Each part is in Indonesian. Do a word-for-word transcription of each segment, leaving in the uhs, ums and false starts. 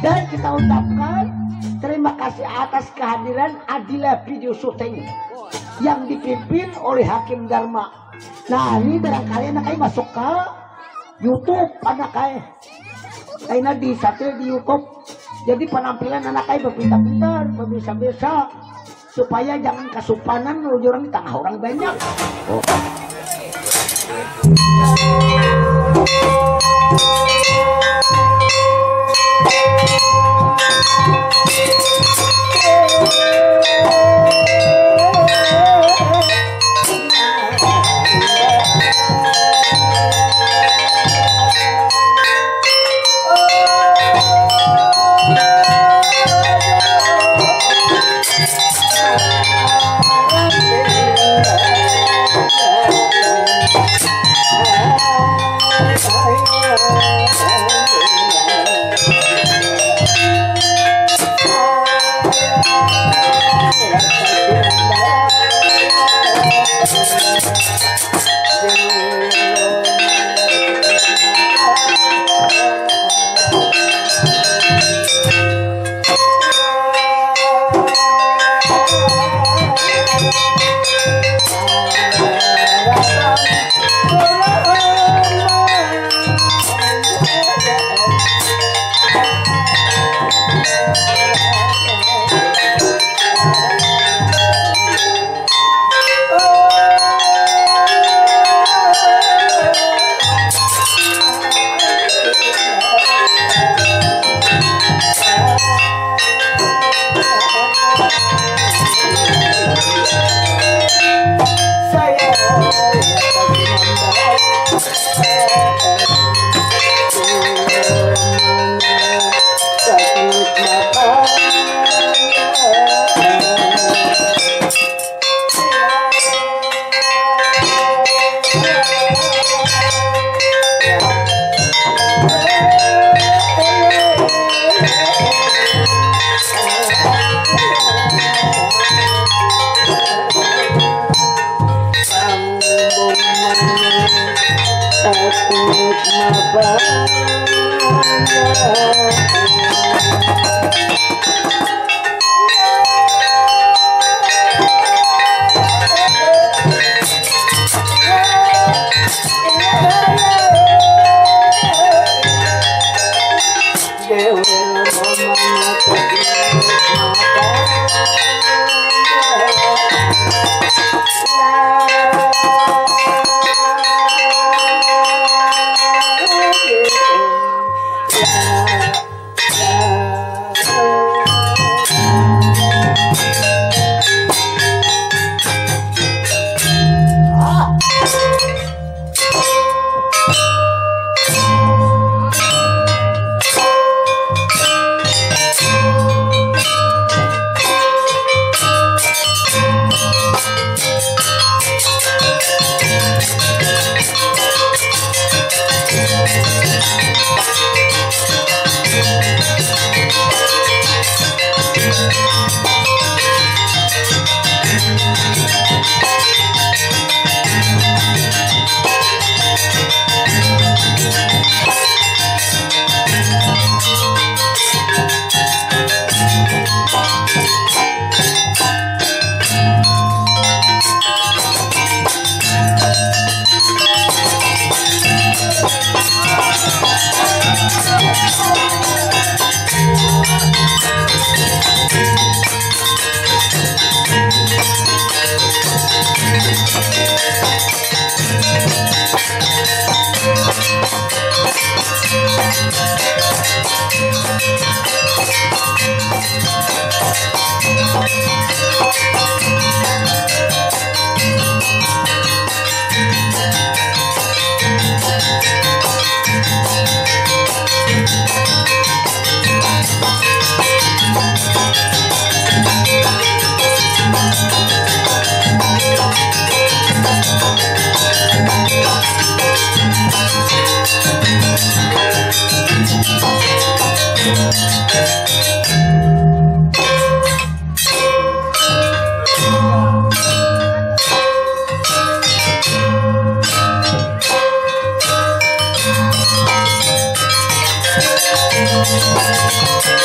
Dan kita ucapkan terima kasih atas kehadiran Adila Video Syuting yang dipimpin oleh Hakim Dharma. Nah ini barangkali anak saya masuk ke YouTube anak saya. Karena di satu di YouTube. Jadi penampilan anak saya berpintar-pintar, berbisa-bisa supaya jangan kesupanan menuju orang di tengah orang banyak. Oh. Thank you.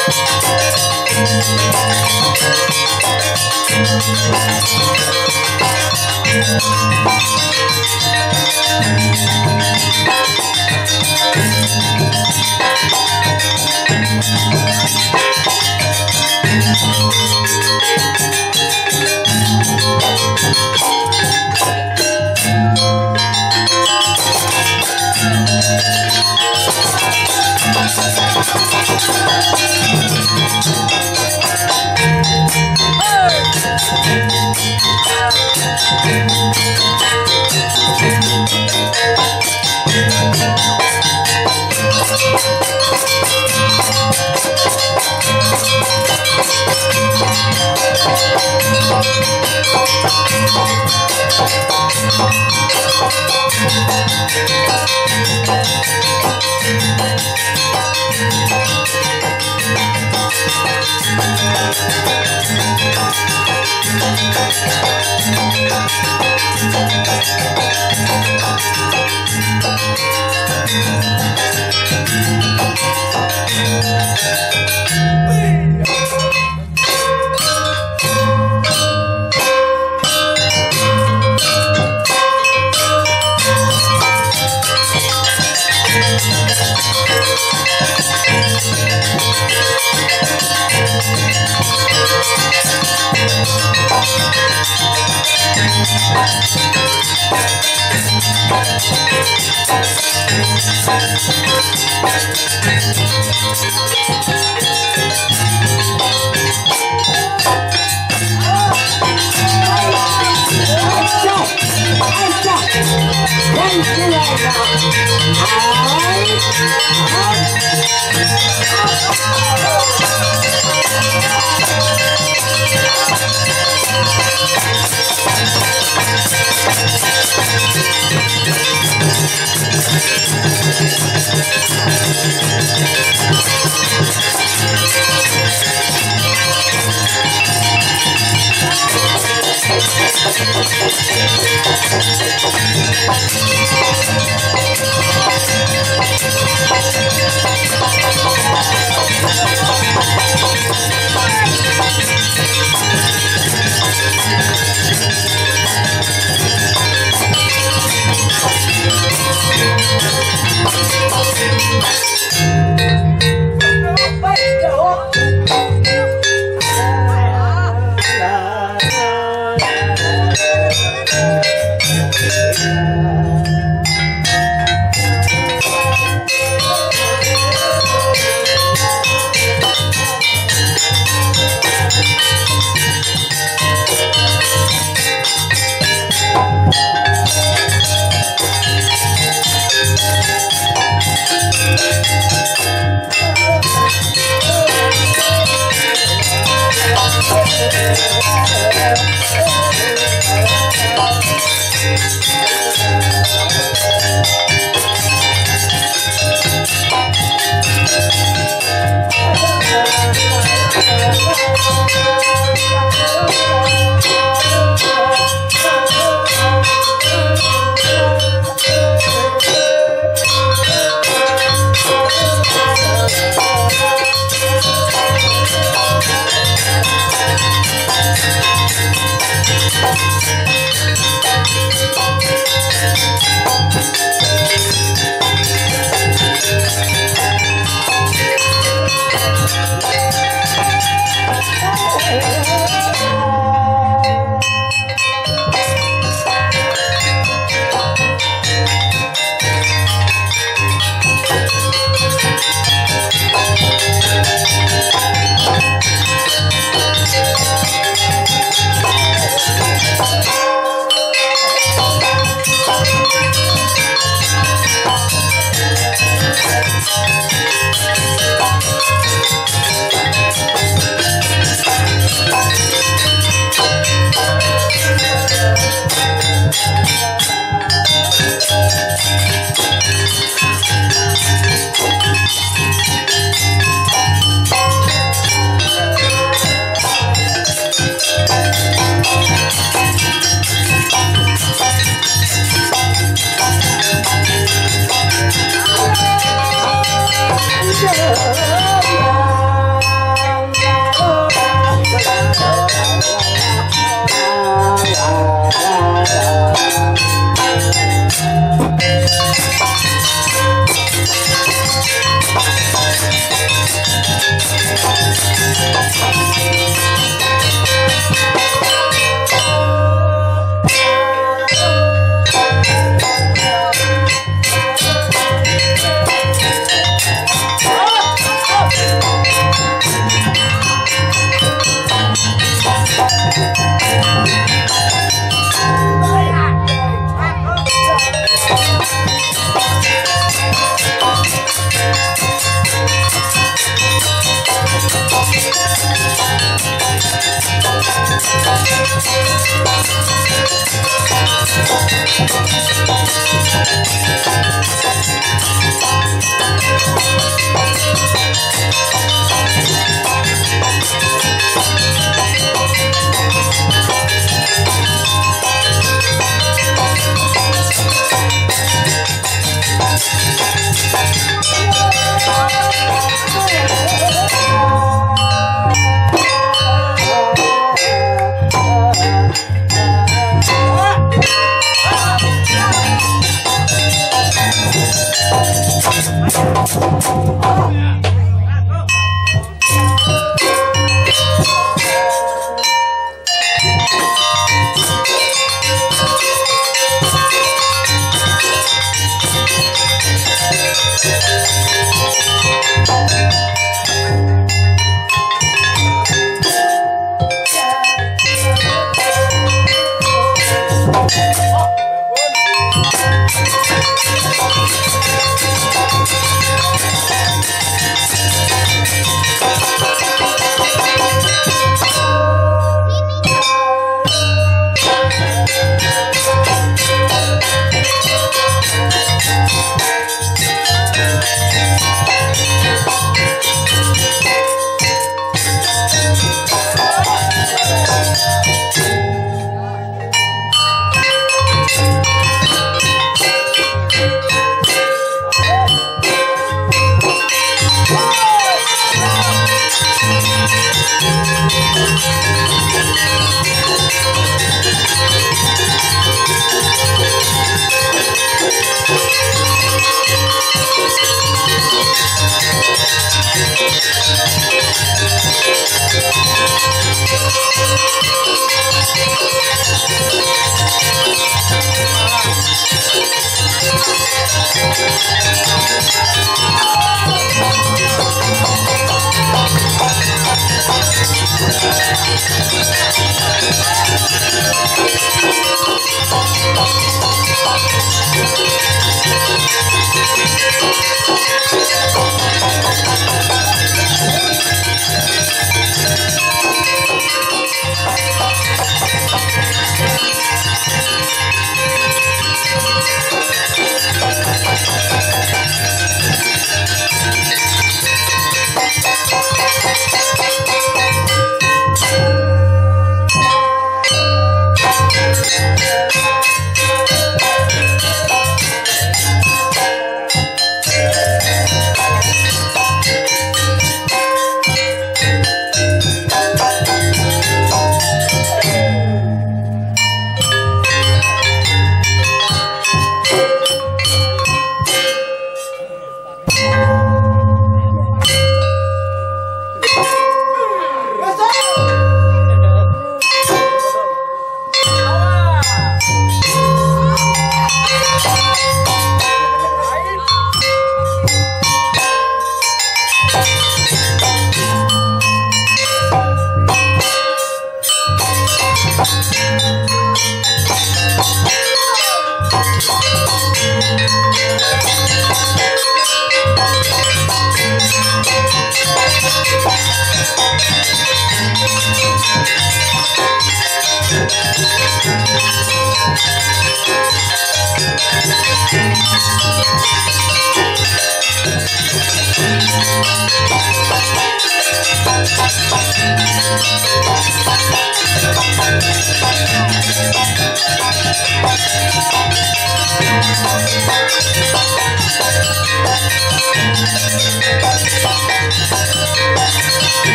Thank you.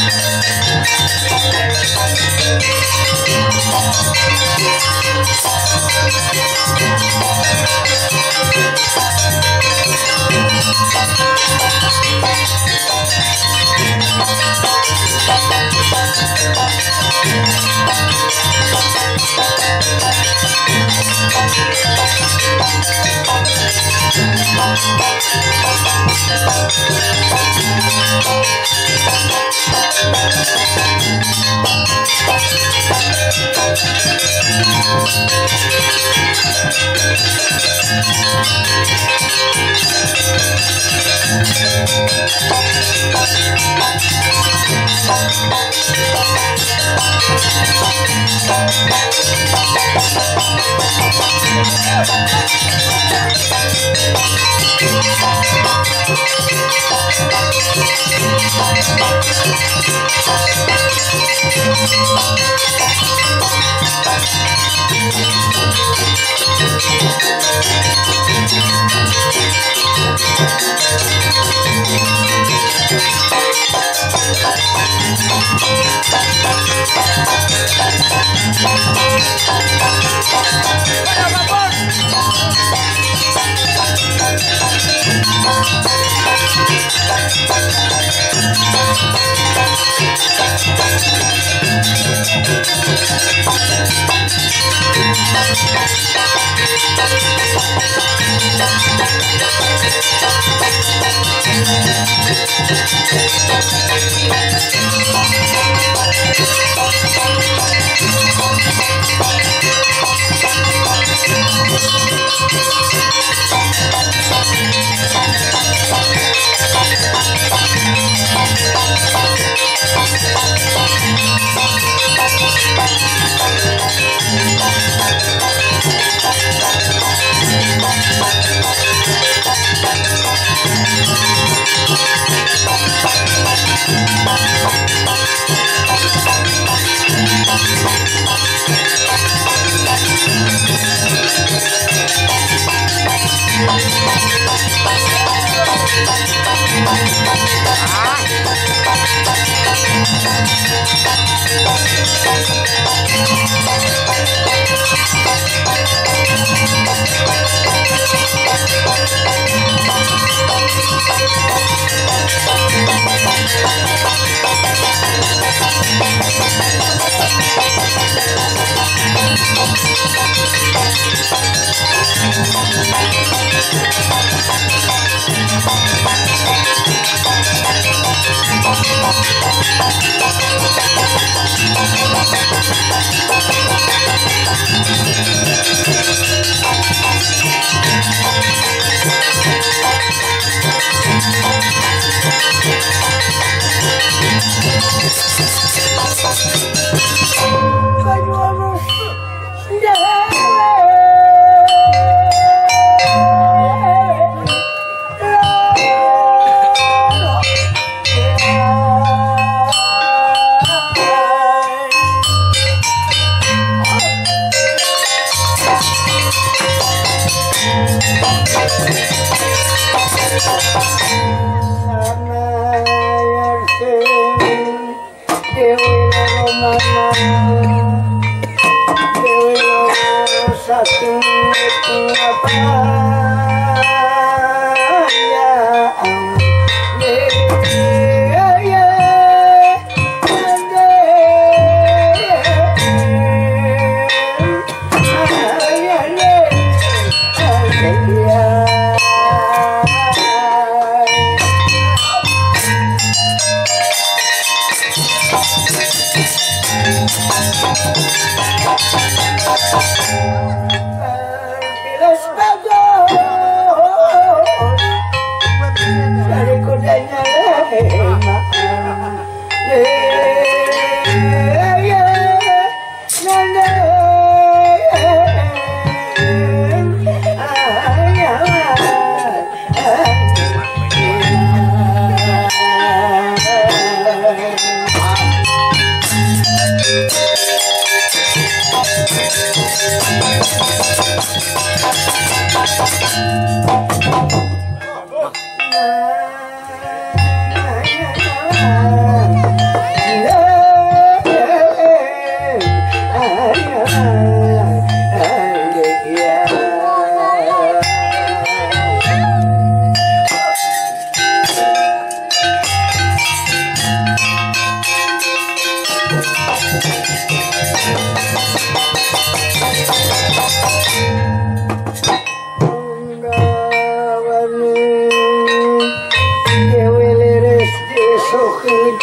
Bilas baga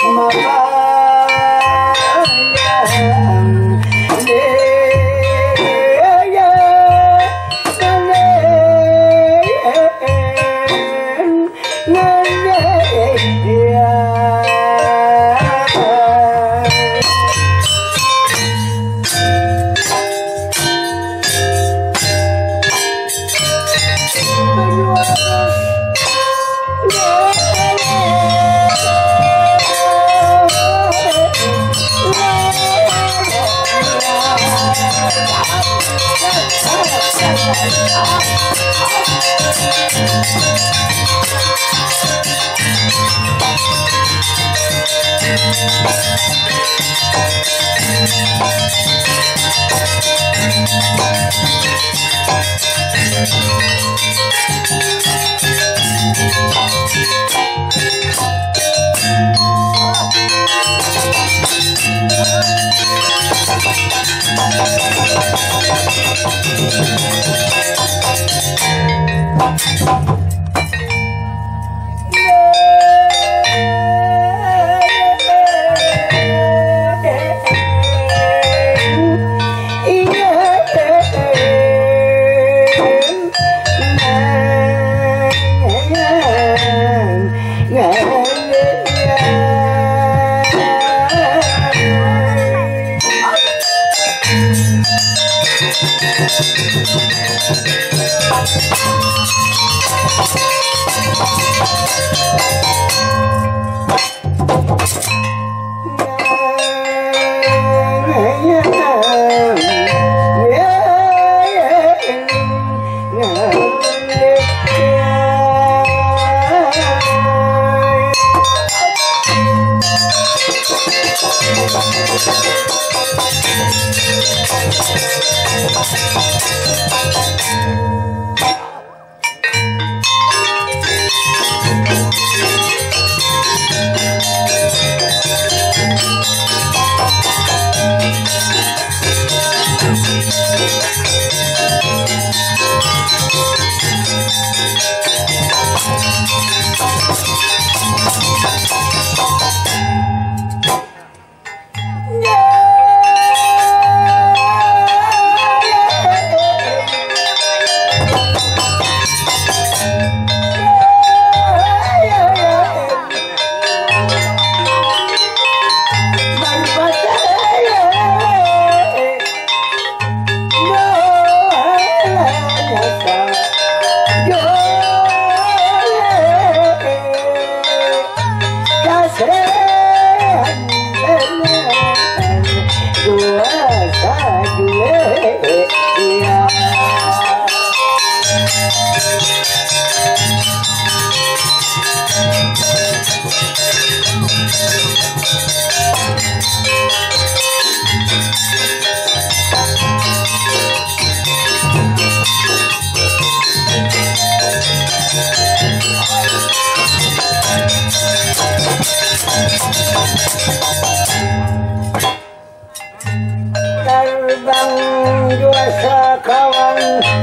Terbang dua sekawan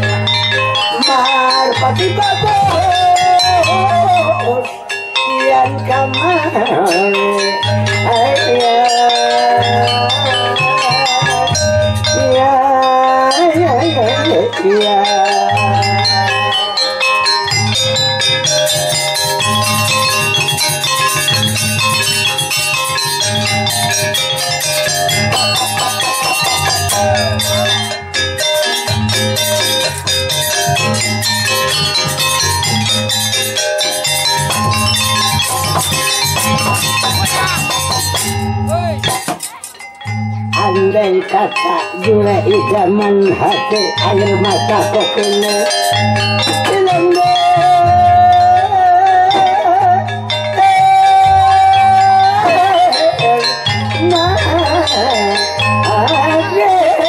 marpati bagus yang kamari ayah ya ya ya ya andai kata jule idaman hati air mata kokene ilende na ade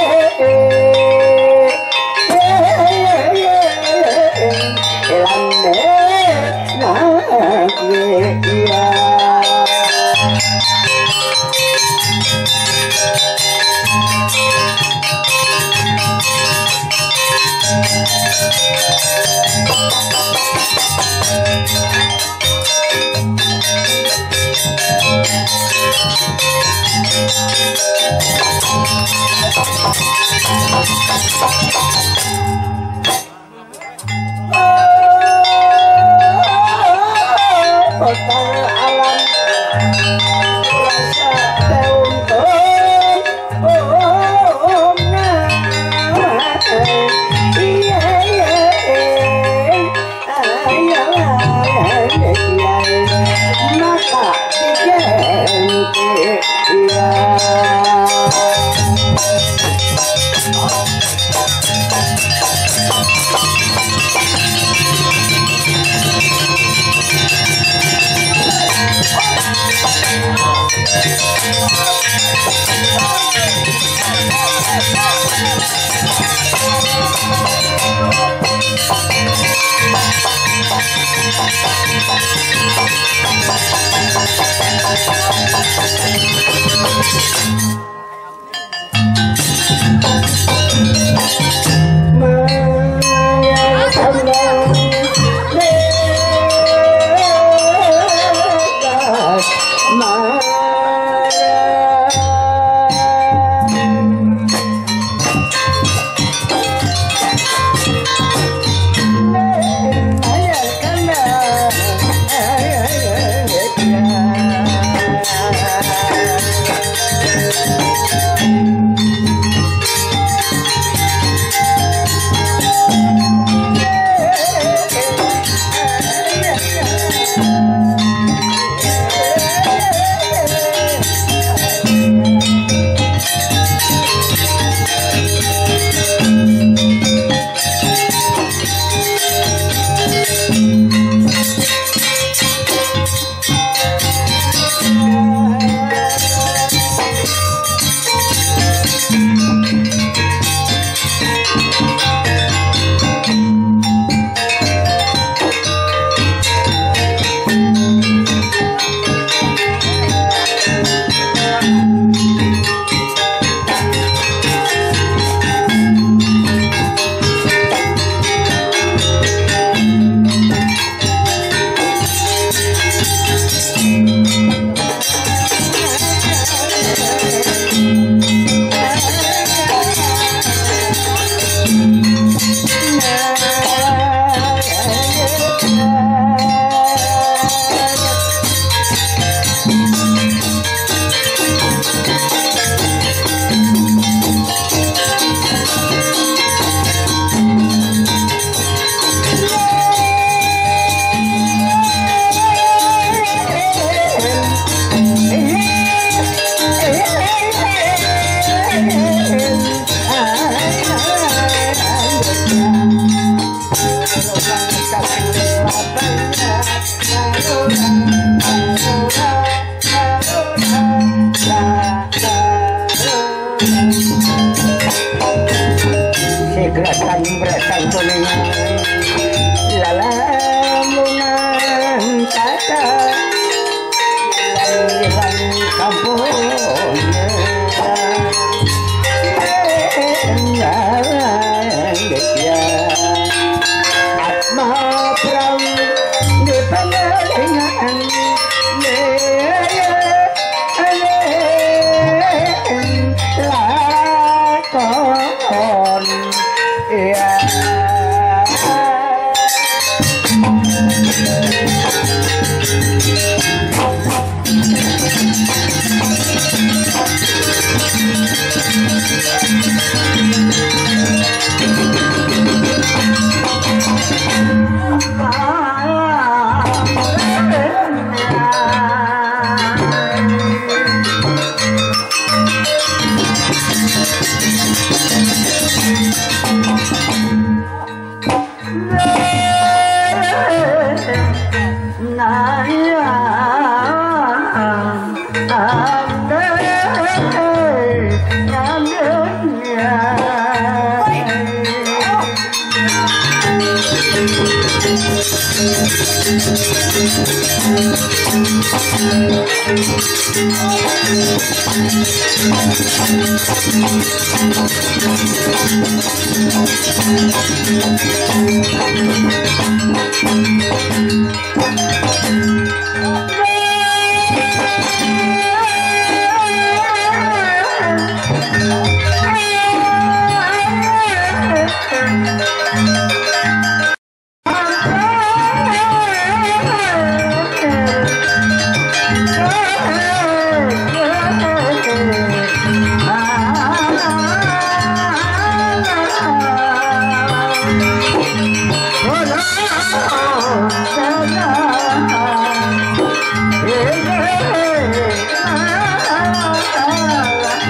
ilende na ya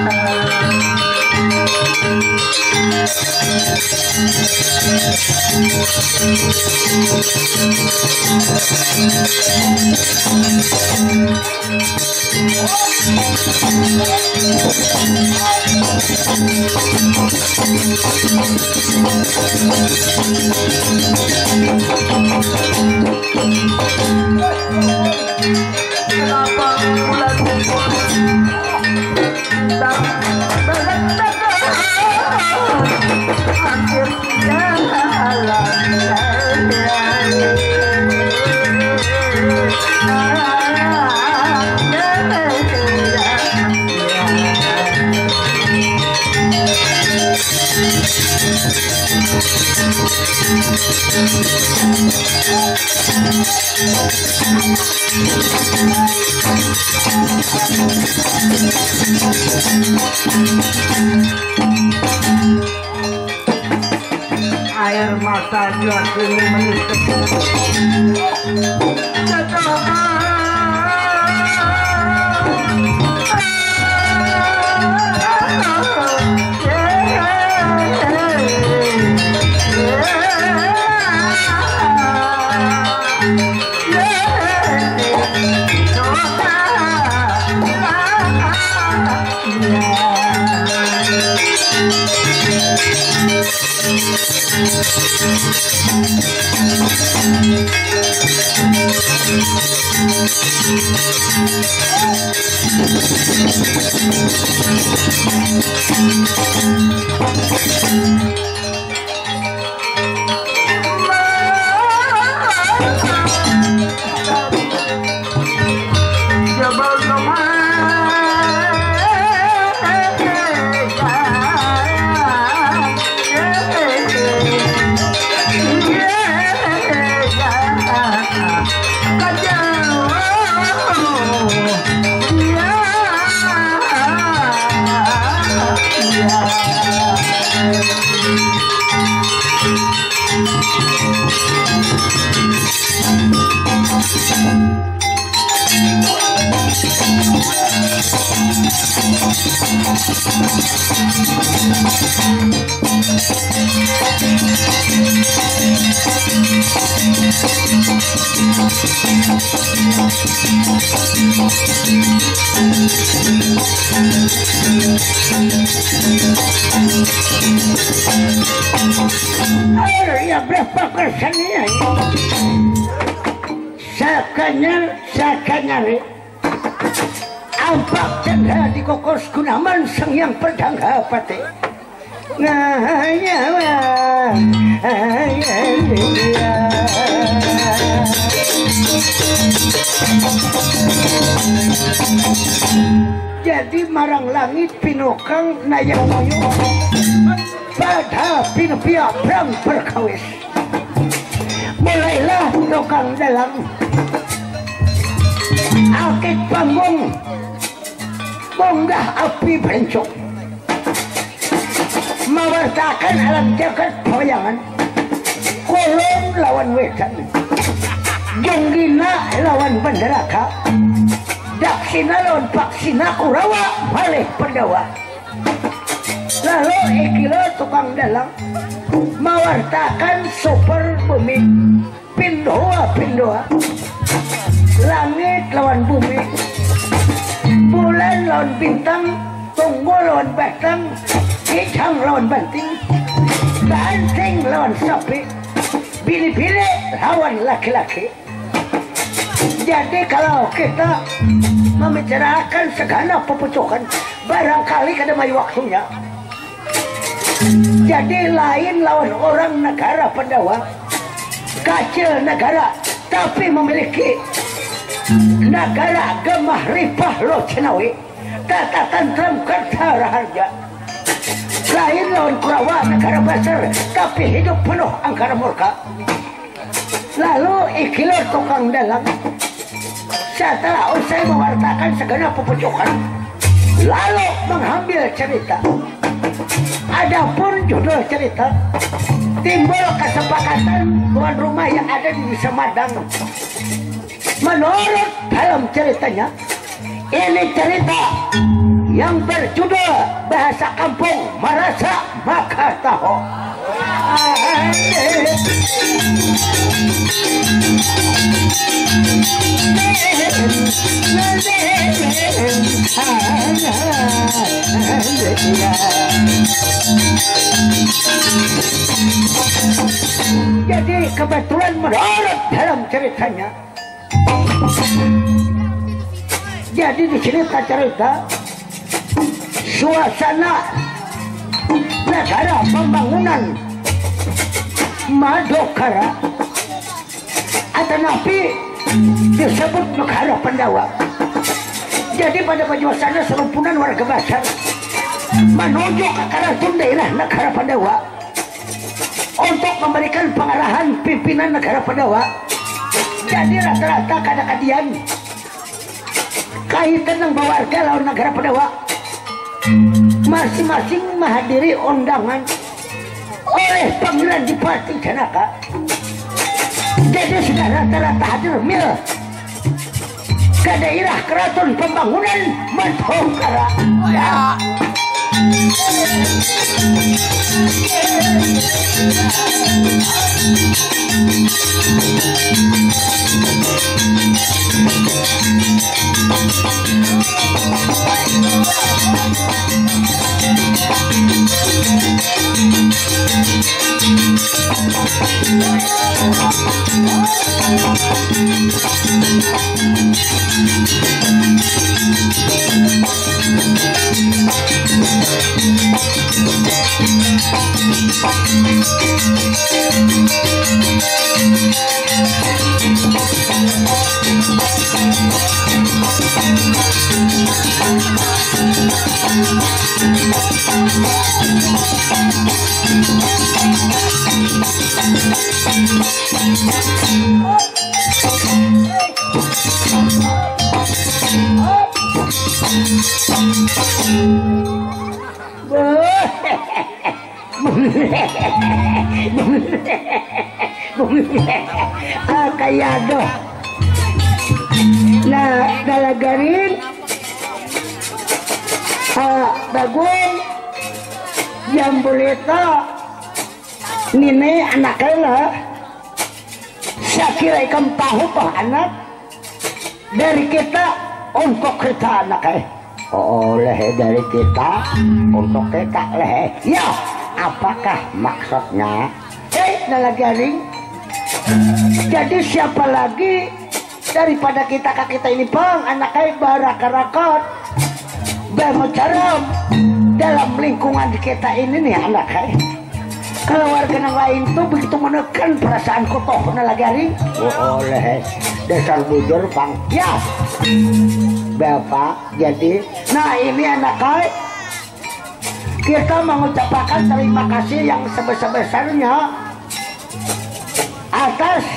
Kenapa bulan dan hampir air mata jelas ini menisip ya berapa kesenian sakanyar sakanyari ampak cendera di kokos gunaman sang yang pedang hapate nah ya jadi marang langit pinokang nayang moyo pada pinopia perang berkawis mulailah tukang dalam akik panggung bonggah api berencok mewartakan alam jagat pawayangan kolom lawan wetan jonggina lawan bandaraka daksina lawan paksina kurawa malih pendawa lalu ikilo tukang dalang mewartakan super bumi pindoa pindoa langit lawan bumi bulan lawan bintang tunggu lawan batang kicang lawan banting banteng lawan sapi bini-bini lawan laki-laki. Jadi kalau kita membicarakan segala pepucukan barangkali kada mai waktunya. Jadi lain lawan orang negara Pandawa, kecil negara tapi memiliki negara gemah ripah lo Cinawi, tata tantram kerta raharja. Lain lawan Kurawa negara besar tapi hidup penuh angkara murka. Lalu ikilah tukang dalang setelah usai mewartakan segala pepucukan lalu mengambil cerita. Adapun judul cerita timbul kesepakatan tuan rumah yang ada di Semadang. Menurut dalam ceritanya ini cerita yang berjudul bahasa kampung merasa maka tahu. Jadi kebetulan menurut dalam ceritanya, jadi di sini tak cerita suasana negara pembangunan Madokara atau napi disebut negara Pandawa. Jadi pada pajuasana serumpunan warga Basar menuju ke Karaton daerah negara Pandawa untuk memberikan pengarahan pimpinan negara Pandawa. Jadi rata-rata kadang-kadang kaitan dengan warga lawan negara Pandawa masing-masing menghadiri undangan oleh panggilan Dipati Janaka. Jadi sudah rata-rata hadir mil ke daerah keraton pembangunan Madokara. Ya. Kayado nah dalagarin ah, bagong jambulita nini anaknya saya kira ikan tahu pak anak dari kita untuk kita anaknya oleh dari kita untuk kita leh ya apakah maksudnya eh dalagarin. Jadi siapa lagi daripada kita kak kita ini bang anaknya barak-rakot bermacaram dalam lingkungan kita ini nih anaknya. Kalau warga yang lain tuh begitu menekan perasaan kotoh nalagari oh, oleh dasar bujur bang ya bapak. Jadi nah ini anaknya kita mengucapkan terima kasih yang sebesar-besarnya atas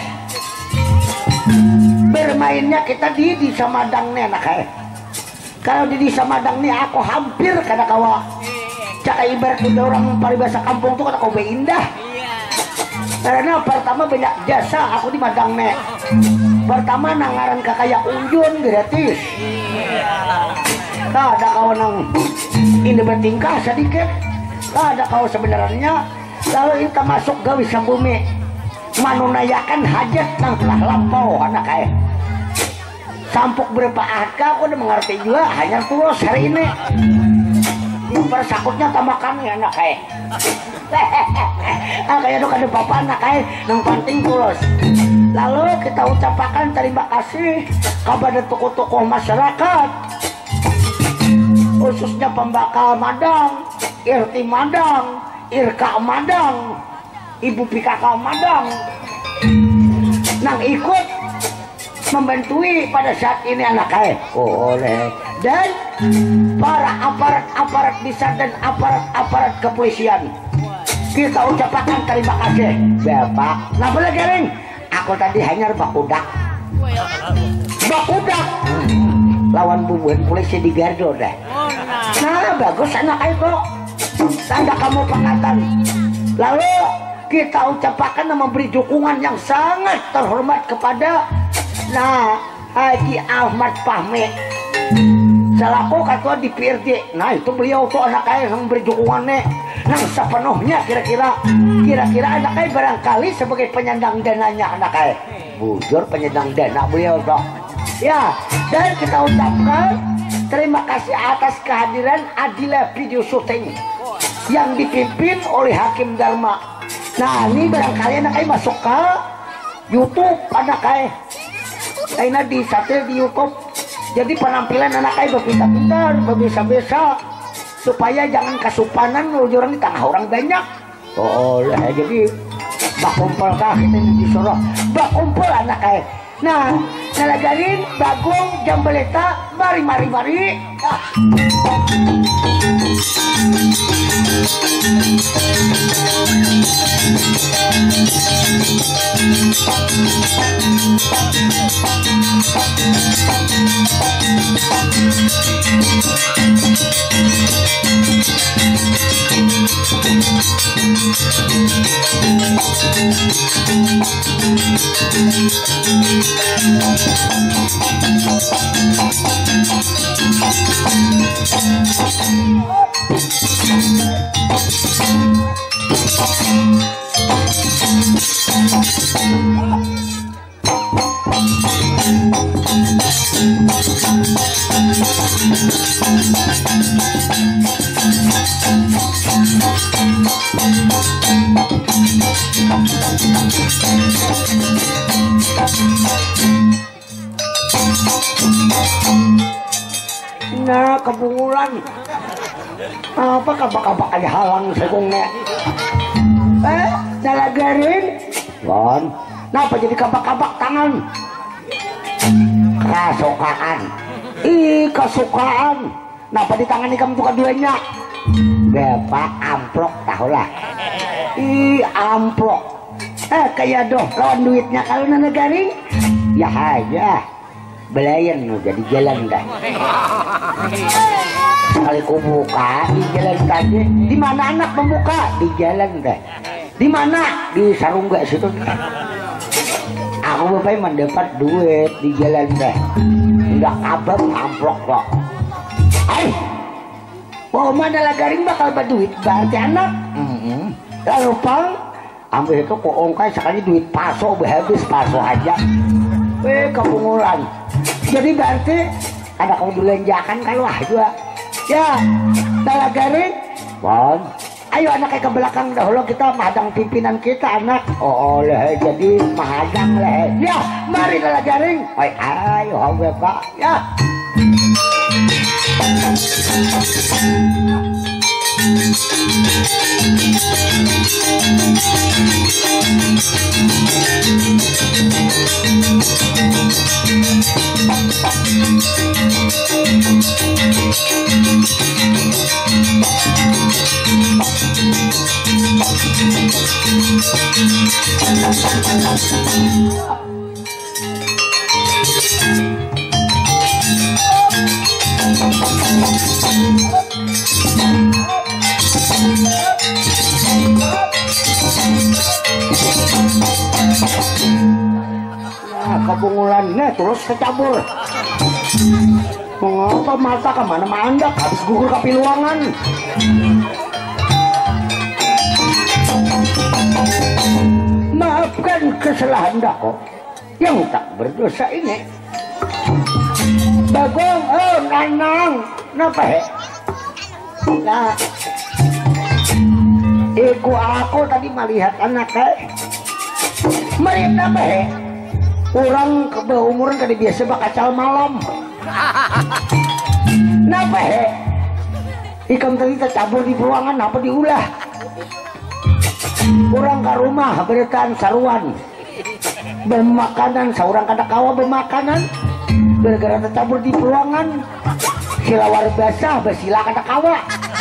bermainnya kita di di Samadang nih anak eh. Kalau di di Samadang nih aku hampir kada kawa caka ibarat udah orang paribasa kampung tuh kata kau indah karena pertama banyak jasa aku di Madang nih. Pertama nangaran kakaya unjun gratis tak ada kau nang ini bertingkah sedikit tak ada kau sebenarnya. Lalu kita masuk gawi sambumi manunayakan hajat yang telah lampau anak ayah sampuk berapa harga aku udah mengerti juga hanya tulus hari ini yang persakutnya tambahkan ya anak ayah ah kayak itu kada apa-apa anak ayah yang penting tulus. Lalu kita ucapkan terima kasih kepada tokoh-tokoh masyarakat khususnya pembakal Madang, Irti Madang, Irka Madang, Ibu P K K Madang nang ikut membantui pada saat ini anak ayah oh, oleh dan para aparat-aparat bisa dan aparat-aparat kepolisian kita ucapkan terima kasih bapak. Nah boleh garing aku tadi hanya bakudak bakudak lawan bubuan polisi di gardo deh. Nah bagus anak ayah kok tanda kamu pangkatan. Lalu kita ucapkan dan memberi dukungan yang sangat terhormat kepada nah Haji Ahmad Fahmi Salaku katua di P R J. Nah itu beliau tuh anak kaya yang memberi dukungannya nang sepenuhnya kira-kira kira-kira anak kaya barangkali sebagai penyandang dananya anak kaya bujur penyandang dana beliau tuh ya. Dan kita ucapkan terima kasih atas kehadiran Adila Video Syuting yang dipimpin oleh Hakim Dharma. Nah ini barangkali anak kaya masuk ke YouTube anak kaya kayaknya di satel di YouTube. Jadi penampilan anak kaya berpintar-pintar, berbisa-bisa supaya jangan kasupanan orang di tengah orang banyak. Oh, lah jadi bak kumpul kah kita disuruh bak kumpul anak kaya. Nah, nalagarin Bagong Jambeleta, mari mari mari. Ah. Nah kebungulan apa kabak-kabak aja halang segungnya eh nalagarin Bon kenapa jadi kabak-kabak tangan kasukaan ih kasukaan kenapa di tangan ikam tuh keduanya bepa amplok tahulah ih amplok eh kayak doh lawan duitnya kalau nalagarin ya aja belayan lo jadi jalan dah sekali ku buka di jalan tadi di mana anak membuka di jalan dah di mana di Sarungga situ aku bapak mendapat duit di jalan dah nggak kabar amplok kok ay mau mana lagaring bakal berduit berarti anak mm -hmm. lalu pang ambil itu kok ongkai sekali duit paso habis paso aja eh kebungulan. Jadi berarti ada kamu belanjakan kalau ah juga ya talagarin Bon ayo anaknya ke belakang dahulu kita menghadang pimpinan kita anak oh leh jadi menghadang leh ya mari talagarin oi ayo hawe pak ya Nah, kebungulannya terus kecabur. Mengapa mata kemana mandak habis gugur ke piluangan. Maafkan kesalahan dako yang tak berdosa ini. Bagong, oh Nanang, napa he? Nah, iku aku tadi melihat anak he. Melihat apa he? Orang kebeumuran tadi biasa bakacal malam. Napa he? Ikam tadi tercabur di ruangan apa diulah? Orang ke rumah beretan saruan bermakanan, seorang kada kawa bermakanan gara-gara tercabur di ruangan silawar basah bersila kada kawa.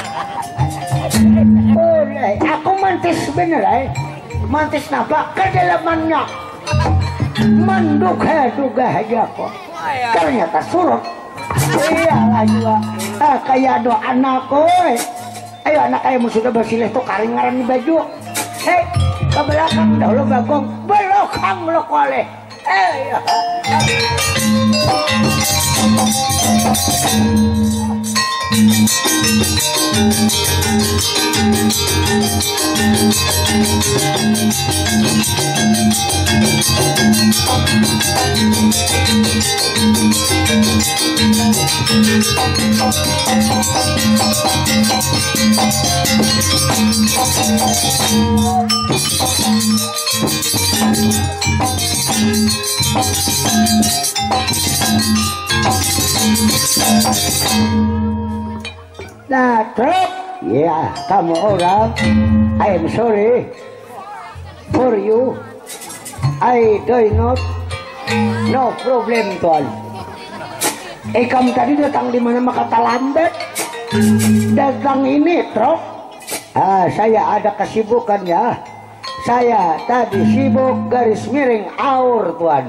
Oh, aku mantis bener eh mantis napa kedalamannya menduga-duga aja kok ternyata surut. Iya juga ah, kayak doa anakku ayo anak kayak sudah bersilih tuh karingaran di baju. Hei, ke belakang dahulu Bagong, belakang lo koleh. Eh, ya. Nah, truk. Ya, kamu orang. I'm sorry for you. I do not. No problem, tuan. Eh, kamu tadi datang di mana kata lambat? Datang ini, truk. Ah, saya ada kesibukan ya. Saya tadi sibuk garis miring aur, tuan.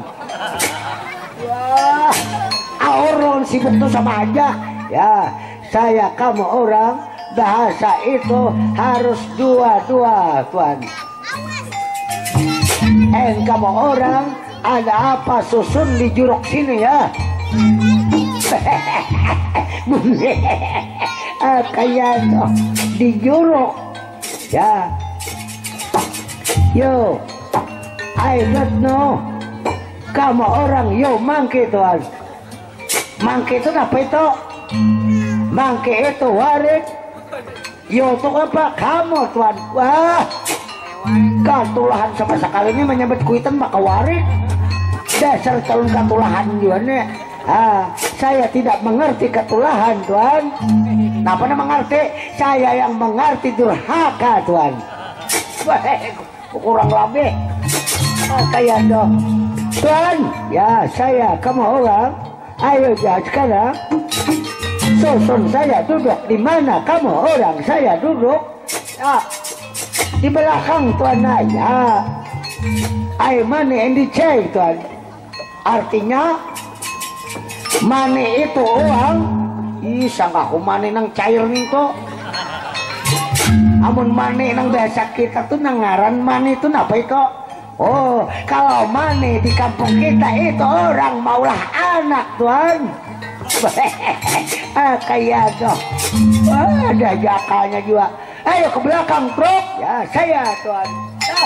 Wah, aur lawan sibuk tuh sama aja. Ya, saya kamu orang bahasa itu harus dua-dua, tuan. Eh, kamu orang ada apa susun di juruk sini ya? Ah, kayak di juruk ya. Yo, I don't know. Kamu orang yo mangke, tuan. Mangke itu apa itu? Mangke itu warik. Yo itu apa? Kamu, tuan. Wah, katulahan sama sekali ini menyebut kuitan maka warik. Dasar calon katulahan juga nih. Ah, saya tidak mengerti katulahan, tuan. Kenapa nama mengerti? Saya yang mengerti durhaka, tuan. Wah, kurang lebih. Ah, kayak dong, tuan. Ya, saya kamu orang. Ayo jangan sekarang. Susun saya duduk di mana kamu orang saya duduk. Ya, di belakang, tuan aja. I money in the chair, tuan. Artinya money itu uang. Ih, sangka aku money nang cair nih tuh. Amun money nang bahasa kita tuh nangaran money itu apa itu? Oh, kalau money di kampung kita itu orang maulah anak, tuan. Ah, kayak dong. Ah, ada jakalnya juga. Ayo ke belakang, truk. Ya, saya, tuan. Ah.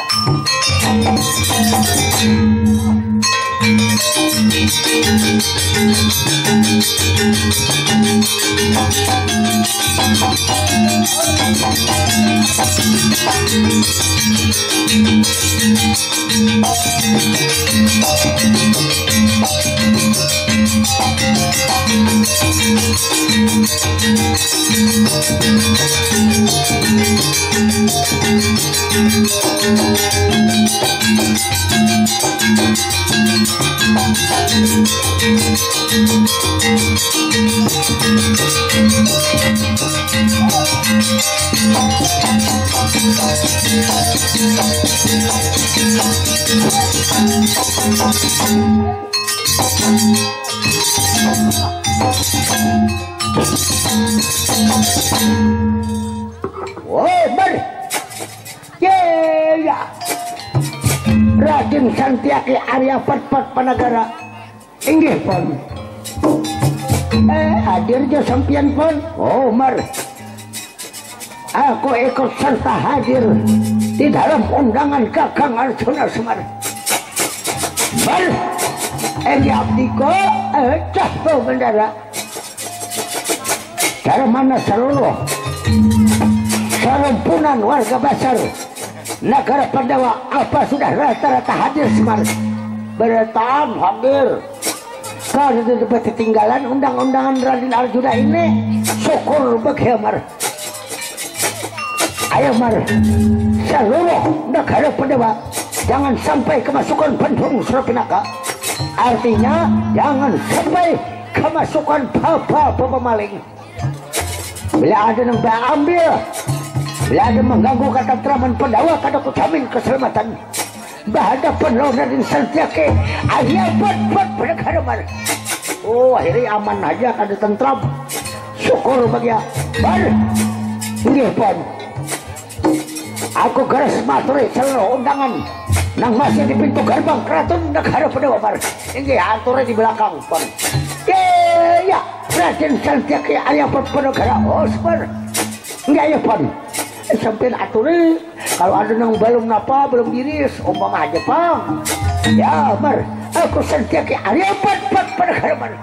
Woi, ber. Ya, Raden Santiaki Arya Patpat Panagara. Inggih pon. Eh, hadir jo sampian pon. Oh, mar. Aku ikut serta hadir di dalam undangan Kakang Arjuna Semar. Bar, Edi Abdiko, eh, cah bendera. Dari mana seluruh serumpunan warga Basar negara Pandawa apa sudah rata-rata hadir Semar? Beretaan hadir. Kalau tidak ketinggalan undang-undangan Raden Arjuna ini, syukur bagi Amar. Ayo Mar, seluruh negara Pandawa jangan sampai kemasukan Bandung Surapinaka. Artinya jangan sampai kemasukan papa-papa maling. Bila ada yang ambil, bila ada mengganggu ketentraman Pandawa, kada ku jamin keselamatan. Berhadapan lawan Raden Santiaki, akhirnya buat-buat penegara Mar. Oh, akhirnya aman aja, kada tentram. Syukur bagi Mar. Ini pun. Aku garis materi seluruh undangan nang masih di pintu gerbang keraton negara Pandawa Mar. Ini aturnya di belakang pun. Ya, Raden Santiaki aya perpenegara Osper enggak ya pan sampai aturi kalau ada yang belum napa belum diris umpama aja pang ya mar aku Santiaki aya perpenegara mar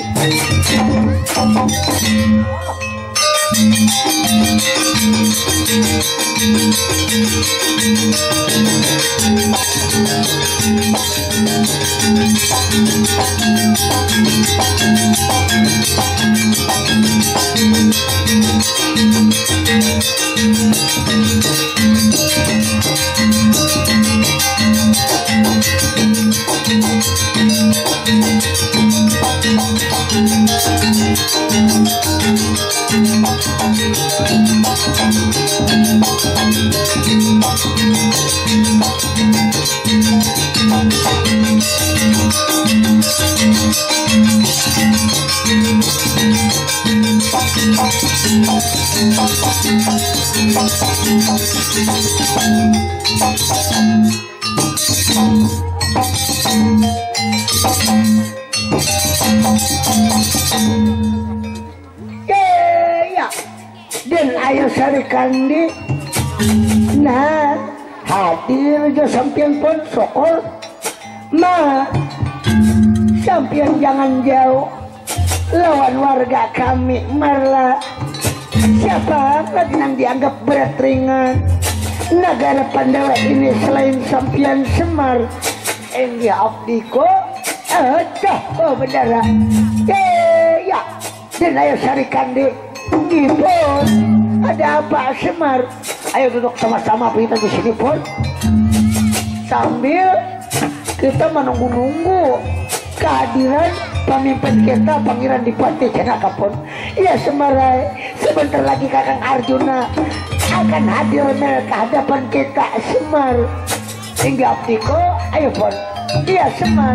ya dan ayo sari kandi nah hadir jo sampian pun sokol ma sampian jangan jauh lawan warga kami marla siapa lagi yang dianggap berat ringan negara Pandawa ini selain sampian Semar India Abdiko eh oh benar eh ya dan ayo sari kandi pun ada apa Semar ayo duduk sama-sama kita di sini pun sambil kita menunggu-nunggu kehadiran pemimpin kita Pangeran Dipati Janaka pun ya Semarai sebentar lagi Kakang Arjuna akan hadir ke hadapan kita Semar hingga Abdiko ayo pun iya Semar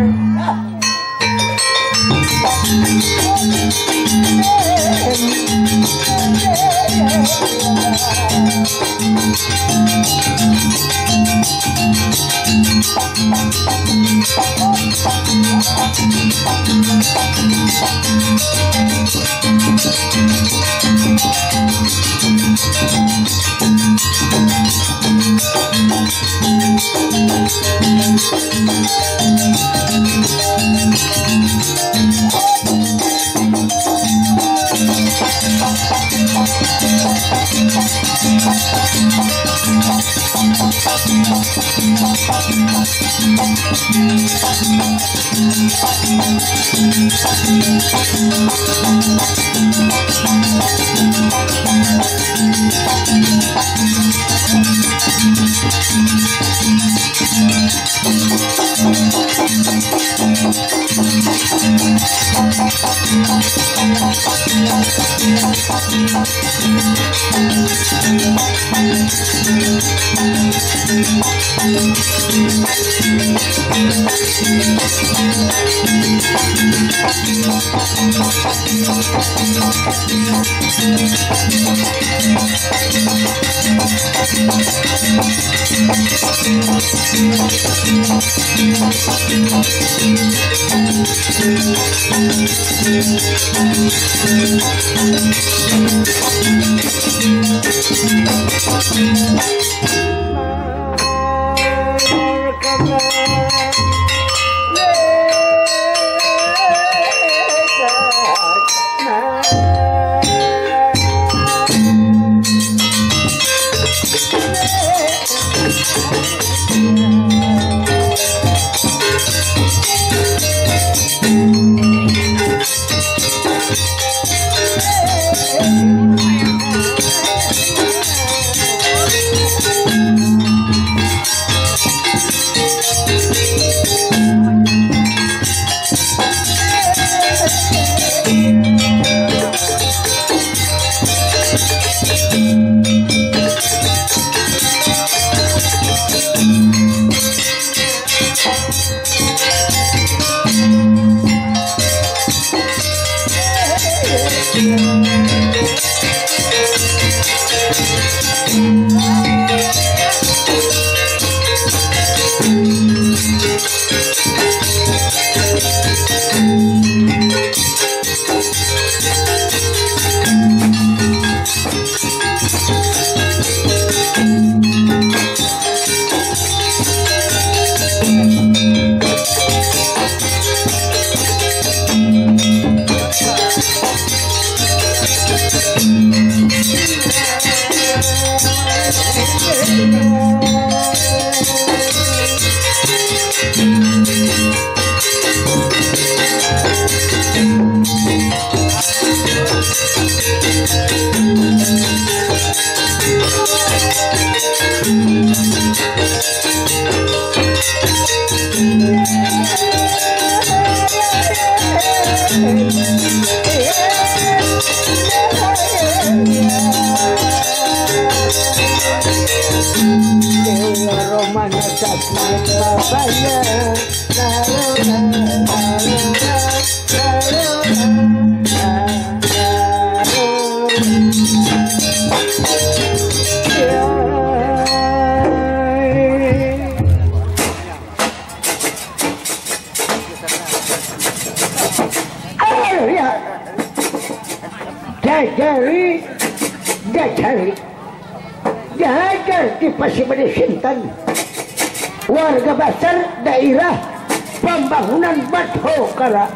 Jajari Jajari Jajar di Pasimede Sinten warga besar daerah pembangunan Badhokara.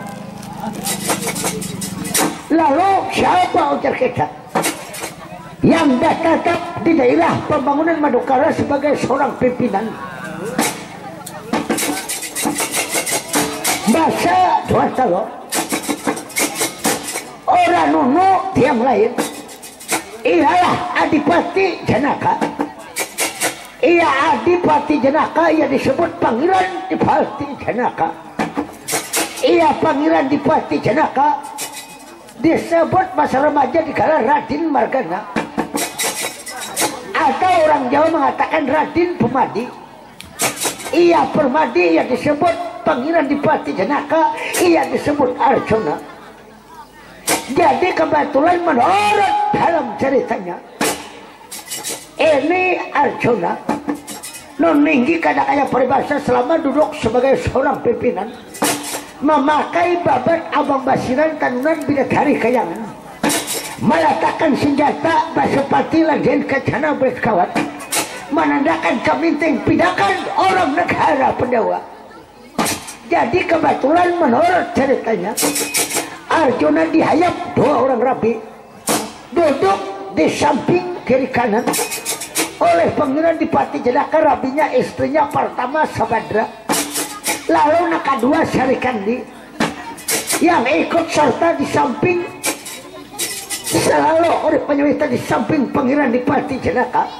Lalu siapa ujar kita yang tetap di daerah pembangunan Madukara sebagai seorang pimpinan? Bahasa Dwartalo orang nunu tiang lain ialah Adipati Janaka. Ia Adipati Janaka, ia disebut Pangeran Dipati Janaka. Ia Pangeran Dipati Janaka disebut masa remaja di kala Raden Margana, atau orang Jawa mengatakan Raden Permadi. Ia Permadi, ia disebut Pangeran Dipati Janaka, ia disebut Arjuna. Jadi kebetulan menurut dalam ceritanya ini Arjuna meninggi kadang-kadang peribahasa selama duduk sebagai seorang pimpinan memakai babat abang basiran tanunan bidadari kayangan, meletakkan senjata basepati lajen kacana berkawat, menandakan keminting pidakan orang negara pendawa. Jadi kebetulan menurut ceritanya Arjuna dihayap dua orang rabi duduk di samping kiri kanan oleh Pangeran Dipati Janaka, rabinya istrinya pertama Sabadra, lalu nak kedua Sarikandi yang ikut serta di samping selalu oleh penyuita di samping Pangeran Dipati Janaka.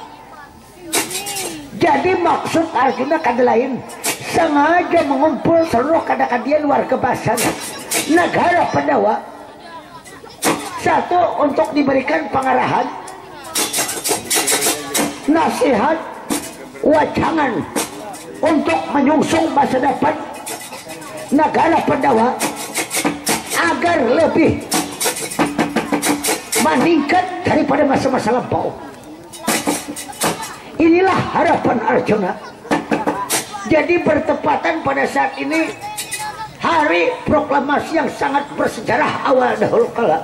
Jadi maksud Arjuna kada lain sengaja mengumpul seluruh kadang-kadang warga Basan negara Pandawa, satu untuk diberikan pengarahan, nasihat, wajangan untuk menyungsung masa depan negara Pandawa agar lebih meningkat daripada masa-masa lampau. Inilah harapan Arjuna. Jadi bertepatan pada saat ini hari proklamasi yang sangat bersejarah awal dahulu kala,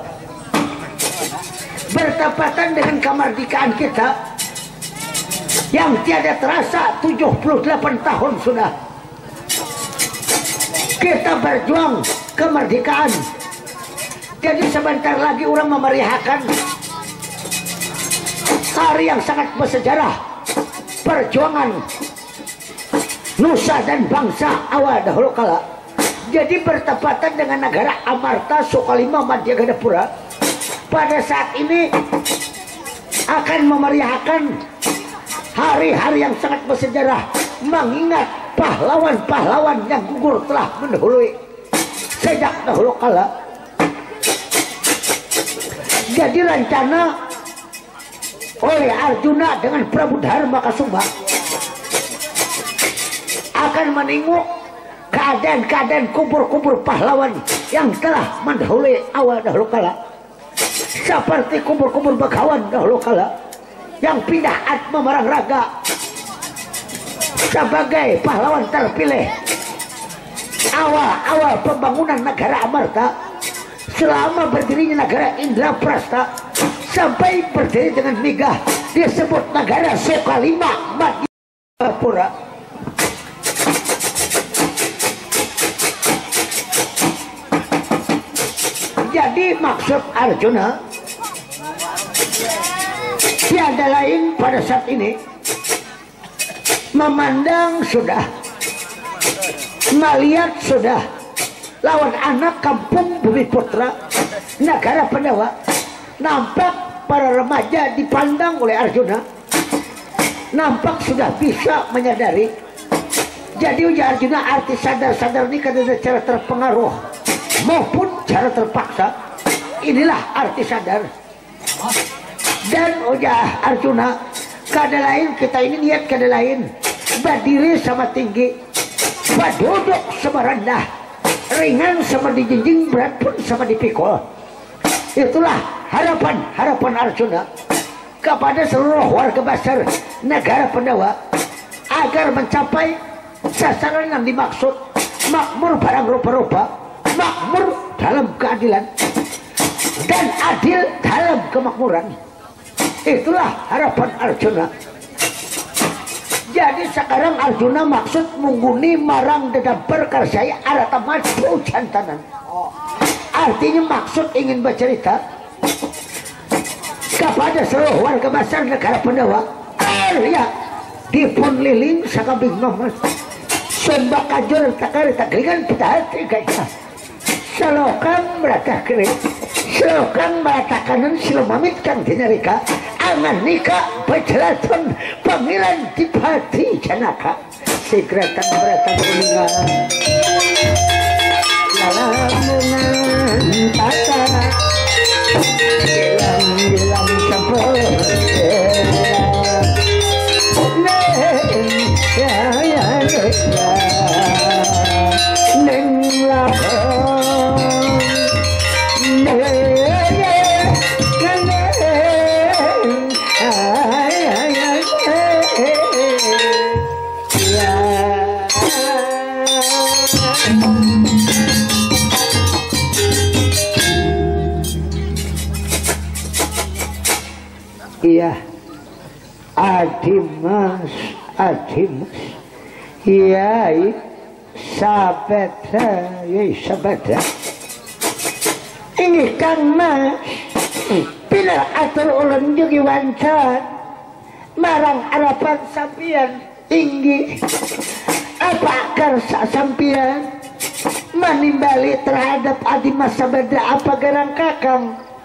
bertepatan dengan kemerdekaan kita yang tiada terasa tujuh puluh delapan tahun sudah kita berjuang kemerdekaan. Jadi sebentar lagi orang memeriahkan hari yang sangat bersejarah perjuangan nusa dan bangsa awal dahulu kala. Jadi bertepatan dengan negara Amarta Sukalima Madya Gadapura pada saat ini akan memeriahkan hari-hari yang sangat bersejarah, mengingat pahlawan-pahlawan yang gugur telah mendahului sejak dahulu kala. Jadi rencana oleh Arjuna dengan Prabu Dharma Kasumba akan menengok keadaan-keadaan kubur-kubur pahlawan yang telah mendahului awal dahulu kala, seperti kubur-kubur Begawan dahulu kala yang pindah atma marang raga sebagai pahlawan terpilih awal-awal pembangunan negara Amarta selama berdirinya negara Indraprasta sampai berdiri dengan megah disebut negara Sukalima Madya Gadapura. Jadi maksud Arjuna lain pada saat ini memandang sudah, melihat sudah, lawan anak kampung Bumi Putra negara Pandawa. Nampak para remaja dipandang oleh Arjuna, nampak sudah bisa menyadari. Jadi ujar Arjuna, arti sadar-sadar ini kan ada cara terpengaruh maupun cara terpaksa. Inilah arti sadar. Dan ujar Arjuna, kada lain kita ini niat kada lain, berdiri sama tinggi, berduduk sama rendah, ringan sama dijinjing, berat pun sama dipikul. Itulah harapan harapan Arjuna kepada seluruh warga besar negara Pandawa agar mencapai sasaran yang dimaksud, makmur barang rupa-rupa, makmur dalam keadilan dan adil dalam kemakmuran. Itulah harapan Arjuna. Jadi sekarang Arjuna maksud mengguni marang dedamper karsaya arata maju jantanan. Artinya maksud ingin bercerita kepada seluruh warga besar negara Pandawa. Arya dipun liling sakabing nomas sembah kajur takar taklingan kita hati kaya selokan merata kering, selokan merata kanan silomamit kang dinarika angan nikah berjelatun panggilan dipati janaka segretan merata kuningan lamungan tata gilang-gilang sempurna neng ya ya ya neng lapang neng ya ya neng ay ay ay ya iya Adimas Adimas Yai Sabeda Yai Sabeda ini Kang Mas bila atur ulun jugi wancan marang harapan sampian tinggi apa karsa sampian menimbali terhadap Adimas Sabeda apa garang kakang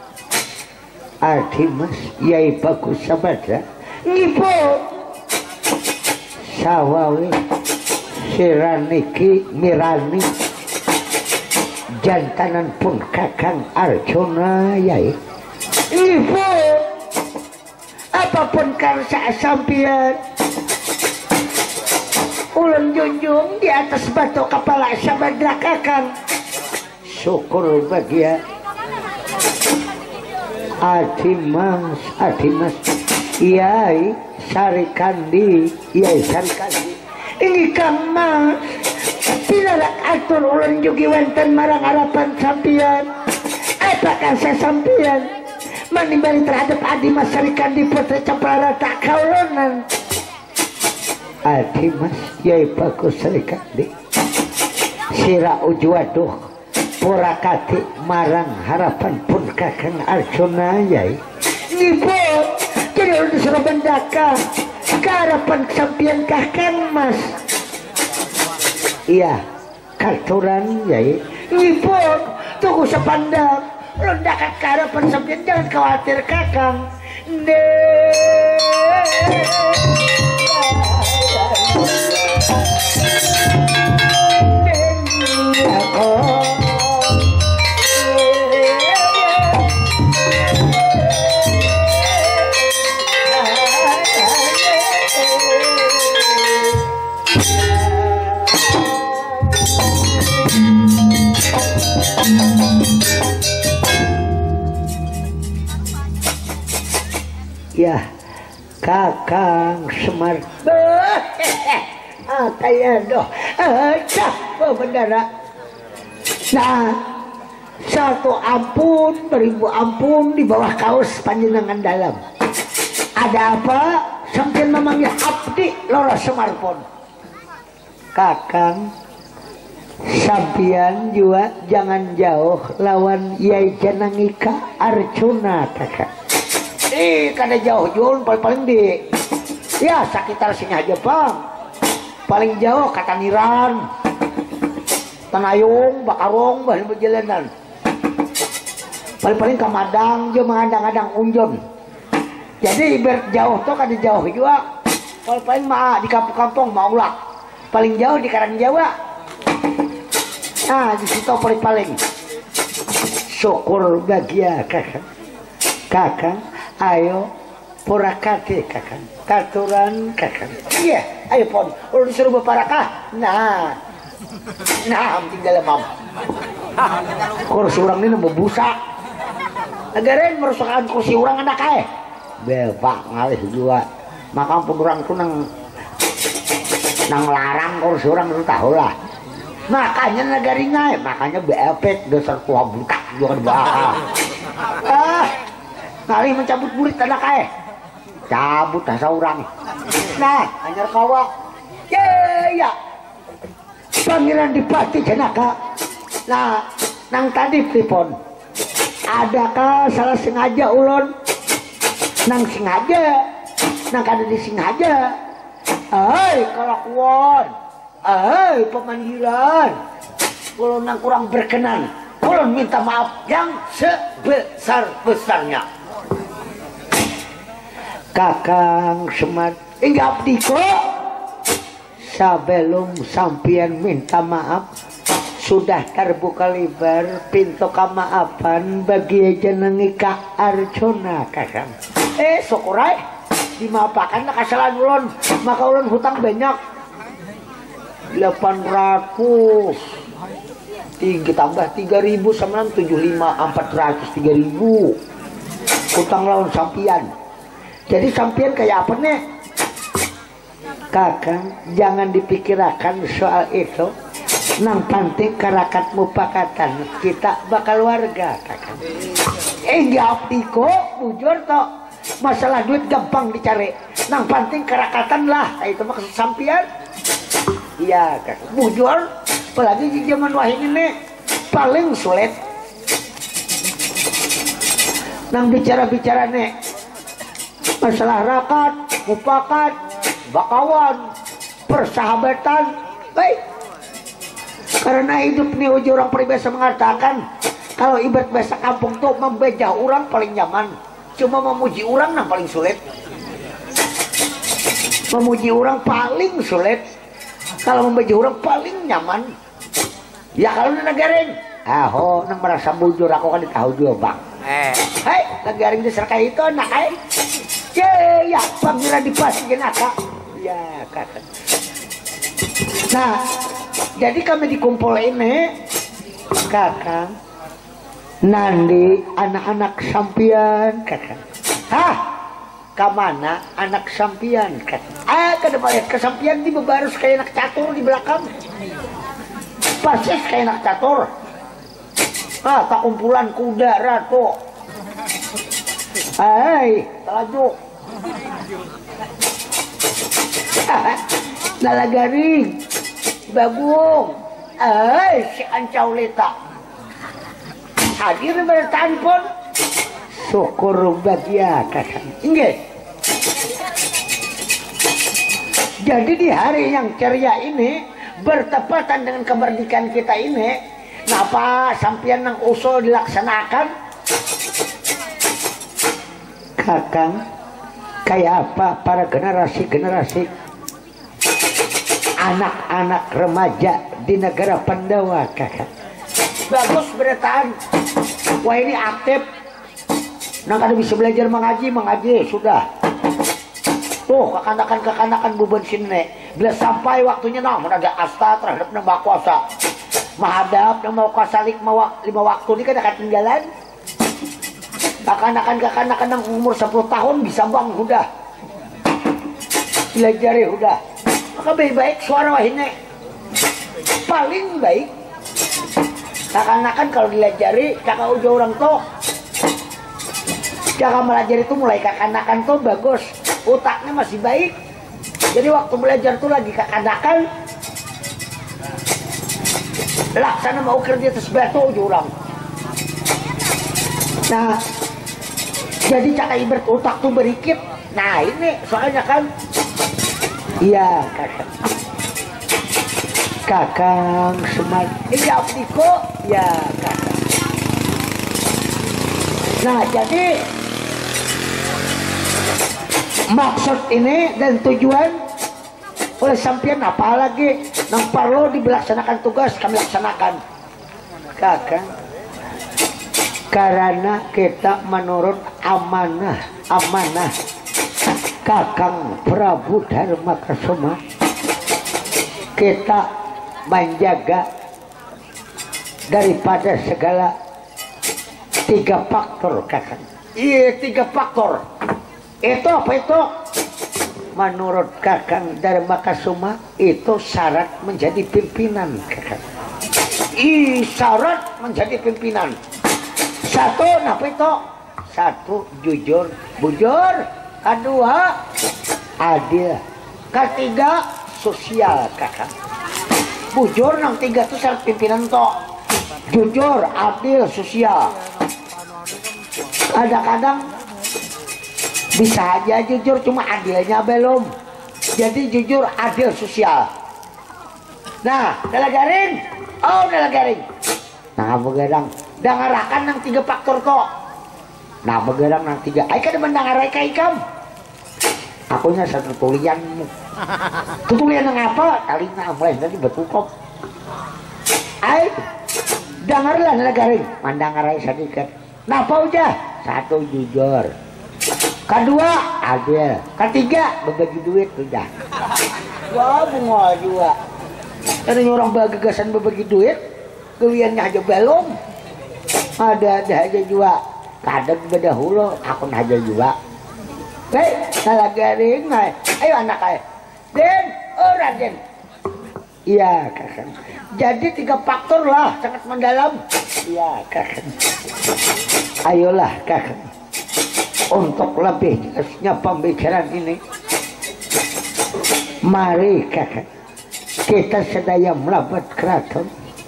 Adimas Yai bagus Sabeda ngipo sawawi siraniki mirani jantanan pun kakang Arjuna Yai ngipo apapun karsa sampian ulun junjung di atas batu kepala Sabeda kakang syukur bagia Adimas Adimas Yai Sarikandi Yai Sarikandi ini Kang Mas pinalak atur ulun jugi wenten marang harapan sampian apakah saya sampian menimbali terhadap Adimas Sarikandi Putra Cemprara tak kaulonan Adimas Yai bagus Sarikandi sira ujuaduh purakati marang harapan pun kakang Arjuna Yai ngipo jadi udah disuruh bendaka keharapan kesampian kakang Mas iya karturan Yai ngipo tunggu sepandang lendakan keharapan sampian jangan khawatir kakang ne ya kakang Semar ah kayak doh cah oh bendara nah satu ampun beribu ampun di bawah kaos panjenengan dalam ada apa sambil memanggil abdi Lora Semar pun kakang sampian juga jangan jauh lawan Yai Janangika Arjuna kakak Eh kada jauh jauh paling-paling di ya sekitar sini aja bang. Paling jauh Kataniran, Tanayung, Bakarong, bahan perjalanan. Paling-paling ke Madang, dia mengadang-adang unjon. Jadi ibarat jauh tuh kada jauh juga. Paling-paling mah di kampung-kampung mau lah. Paling jauh di Karang Jawa. Nah di situ paling-paling. Syukur bahagia kakak. Kakak, ayo purakati kakak. Katuran kakak. Iya, ayo pon. Udah disuruh beparakah? Nah, nah, tinggal mam. Kursi orang ini membusa. Negarain merusakan kursi orang anak ay. Bebak ngalih juga. Maka pun orang tuh nang nang larang kursi orang itu tahu lah. Makanya negarinya, makanya beepek dasar tua buta juga bakal. Ah, ngalih mencabut murid anak ay. Cabut asa orang. Nah, anyar kawa. Ya, ya. Panggilan Dipati Janaka. Nah, nang tadi pripun? Adakah salah sengaja ulun? Nang sengaja. Nang kada disengaja. Hai, kalakuan. Hai, pemanggilan. Ulun nang kurang berkenan. Ulun minta maaf yang sebesar-besarnya. Kakang Semad inggap diko sebelum sampian minta maaf sudah terbuka lebar pintu kemaafan bagi jenengi Kak Arjuna kakang. Eh syukurai dimaafkan kesalahan ulun maka ulun hutang banyak delapan ratus tiga tambah tiga ribu sama tujuh puluh lima empat ratus tiga ribu hutang lawan sampian. Jadi sampian kayak apa nih? Kakang, jangan dipikirkan soal itu. Nang penting karakat mupakatan kita bakal warga, kakang. Eh, jawab tiko, bujur toh. Masalah duit gampang dicari. Nang penting karakatan lah. Itu mah sampian. Iya, kakang. Bujur, apalagi di zaman wahing ini paling sulit. Nang bicara-bicara nih. Masalah rakat, mupakat, bakawan, persahabatan, baik. Karena hidup nih uji orang peribahasa mengatakan kalau ibarat bahasa kampung tuh membejah orang paling nyaman, cuma memuji orang yang paling sulit. Memuji orang paling sulit, kalau membejah orang paling nyaman. Ya kalau negarain, aho nang merasa bujur aku kan tahu juga bang. Eh, hai negarain diserkai itu anak ay. Ya, ya, panggilan Dipati Janaka. Ya, kakak. Nah, jadi kami dikumpul ini, kakak. Nandi anak-anak sampian, kakak. Hah? Kamana anak sampian, kakak? Ah, kada bayar kesampian di bebarus kayak anak catur di belakang. Persis kayak anak catur. Ah, tak kumpulan kuda ratu. Hai, tajuk. Nalagaring, Bagong, ay si Ancau Leta. Hadir bertanpon, syukur bahagia kakak. Ingat. Jadi di hari yang ceria ini bertepatan dengan kemerdekaan kita ini, napa sampian nang usul dilaksanakan? Kakang, kayak apa para generasi-generasi anak-anak remaja di negara Pandawa kakak? Bagus beretaan. Wah ini aktif. Nah kada bisa belajar mengaji, mengaji sudah. Tuh kekanakan-kekanakan buban sini. Bila sampai waktunya nah menaga asta terhadap nambah kuasa. Mahadap nambah kuasa lima, lima waktu ini kan akan tinggalan. Kakanakan-kakanakan yang umur sepuluh tahun bisa bang udah belajar ya udah maka baik-baik suara wahine paling baik kakanakan kalau dilajari kakak ujo orang tuh cara belajar itu mulai kakanakan tuh bagus otaknya masih baik jadi waktu belajar tuh lagi kakanakan laksana mau kerja atas batu ujo orang. Nah Jadi cak ibarat otak tuh berikit. Nah ini soalnya kan. Iya kakak. Kakang Semar. Iya Abdiko. Ya kakak. Nah jadi maksud ini dan tujuan oleh sampean apa lagi nang perlu dilaksanakan tugas kami laksanakan kakang karena kita menurut amanah amanah Kakang Prabu Dharma Kasuma kita menjaga daripada segala tiga faktor kakang. Iya tiga faktor itu apa itu menurut Kakang Dharma Kasuma itu syarat menjadi pimpinan kakang. I syarat menjadi pimpinan satu apa itu satu jujur bujur kedua adil ketiga sosial kakang. Bujur nang tiga itu syarat pimpinan toh jujur adil sosial. Kadang-kadang bisa aja jujur cuma adilnya belum jadi jujur adil sosial. Nah dalam garing oh dalam garing nah begerang dangarakan nang tiga faktor kok. Nah begerang nang tiga ay kada mendangarai ka ikam akunya satu tulianmu tulian nang apa kali na mulai tadi betukop ay dangarlah dalam garing mendangarai sedikit. Nah apa udah satu jujur kedua adil ketiga berbagi duit udah. Wah bunga juga ada orang bagagasan berbagi duit kaliannya aja belum ada-ada aja juga kadang beda hulu aku aja juga hei salah garing ayo anak ayo Den oh Raden iya kakak jadi tiga faktor lah sangat mendalam iya kakak ayolah kakak untuk lebih jelasnya pembicaraan ini mari kakak kita sedaya melabat keraton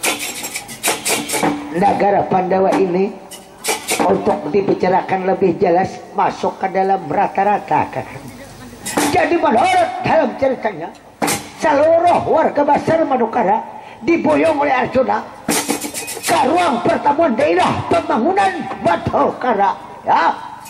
negara Pandawa ini untuk dibicarakan lebih jelas masuk ke dalam rata-rata kakak. Jadi menurut dalam ceritanya seluruh warga Basar Madukara diboyong oleh Arjuna ke ruang pertemuan daerah pembangunan Madukara ya.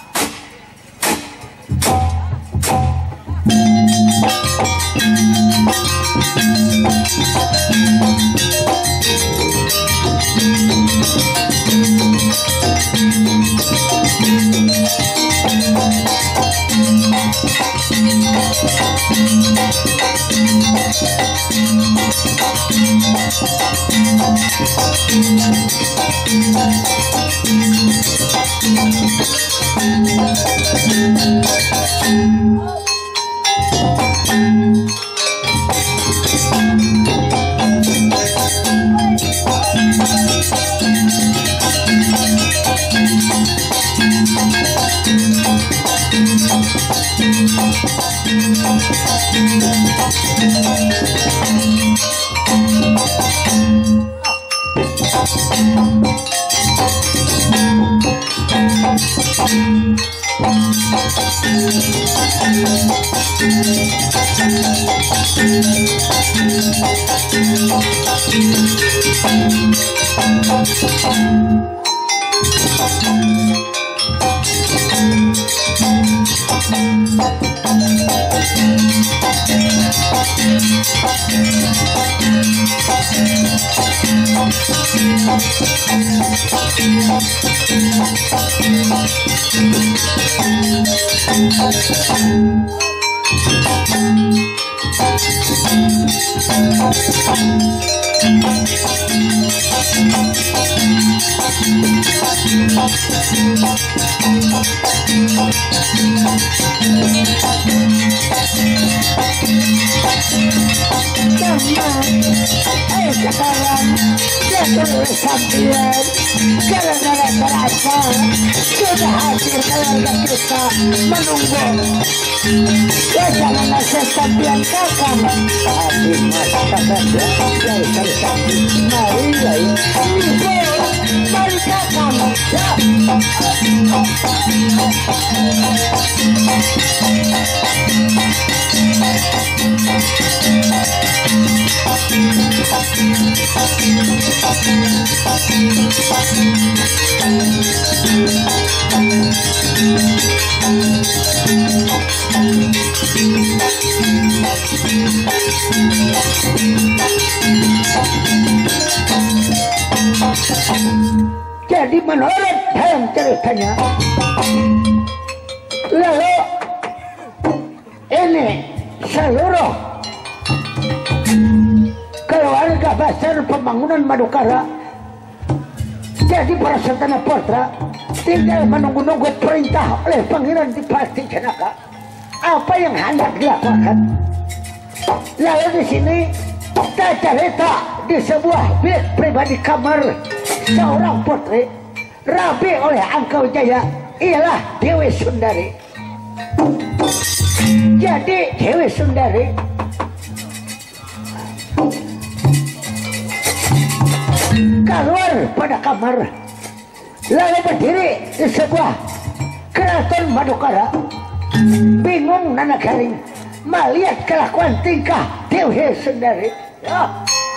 Ayo sekarang jatuh sampian gara-gara terasa sudah hadir keluarga kita menunggu wacana sesampian kakak hadir masa kakak dari tersamping mari lagi Marika kamu ya. Jadi menurut dalam ceritanya, lalu ini seluruh keluarga besar pembangunan Madukara, jadi para Santana Putra tinggal menunggu-nunggu perintah oleh Pangeran Dipati Janaka apa yang hendak dilakukan. Lalu di sini tercerita di sebuah bilik pribadi kamar seorang putri rabi oleh Angka Wijaya ialah Dewi Sundari. Jadi Dewi Sundari keluar pada kamar lalu berdiri di sebuah keraton Madukara, bingung Nana Garing melihat kelakuan tingkah Dewi Sundari. Ya.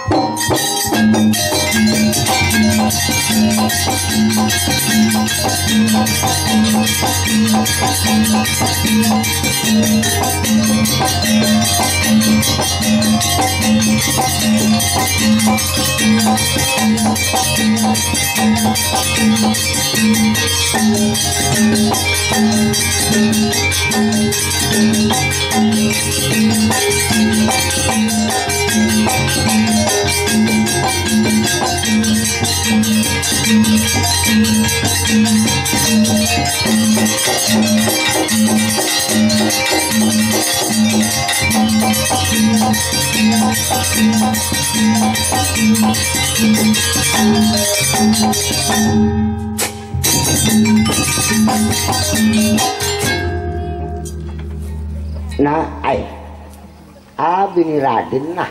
Nah, ay, abini Raden nah.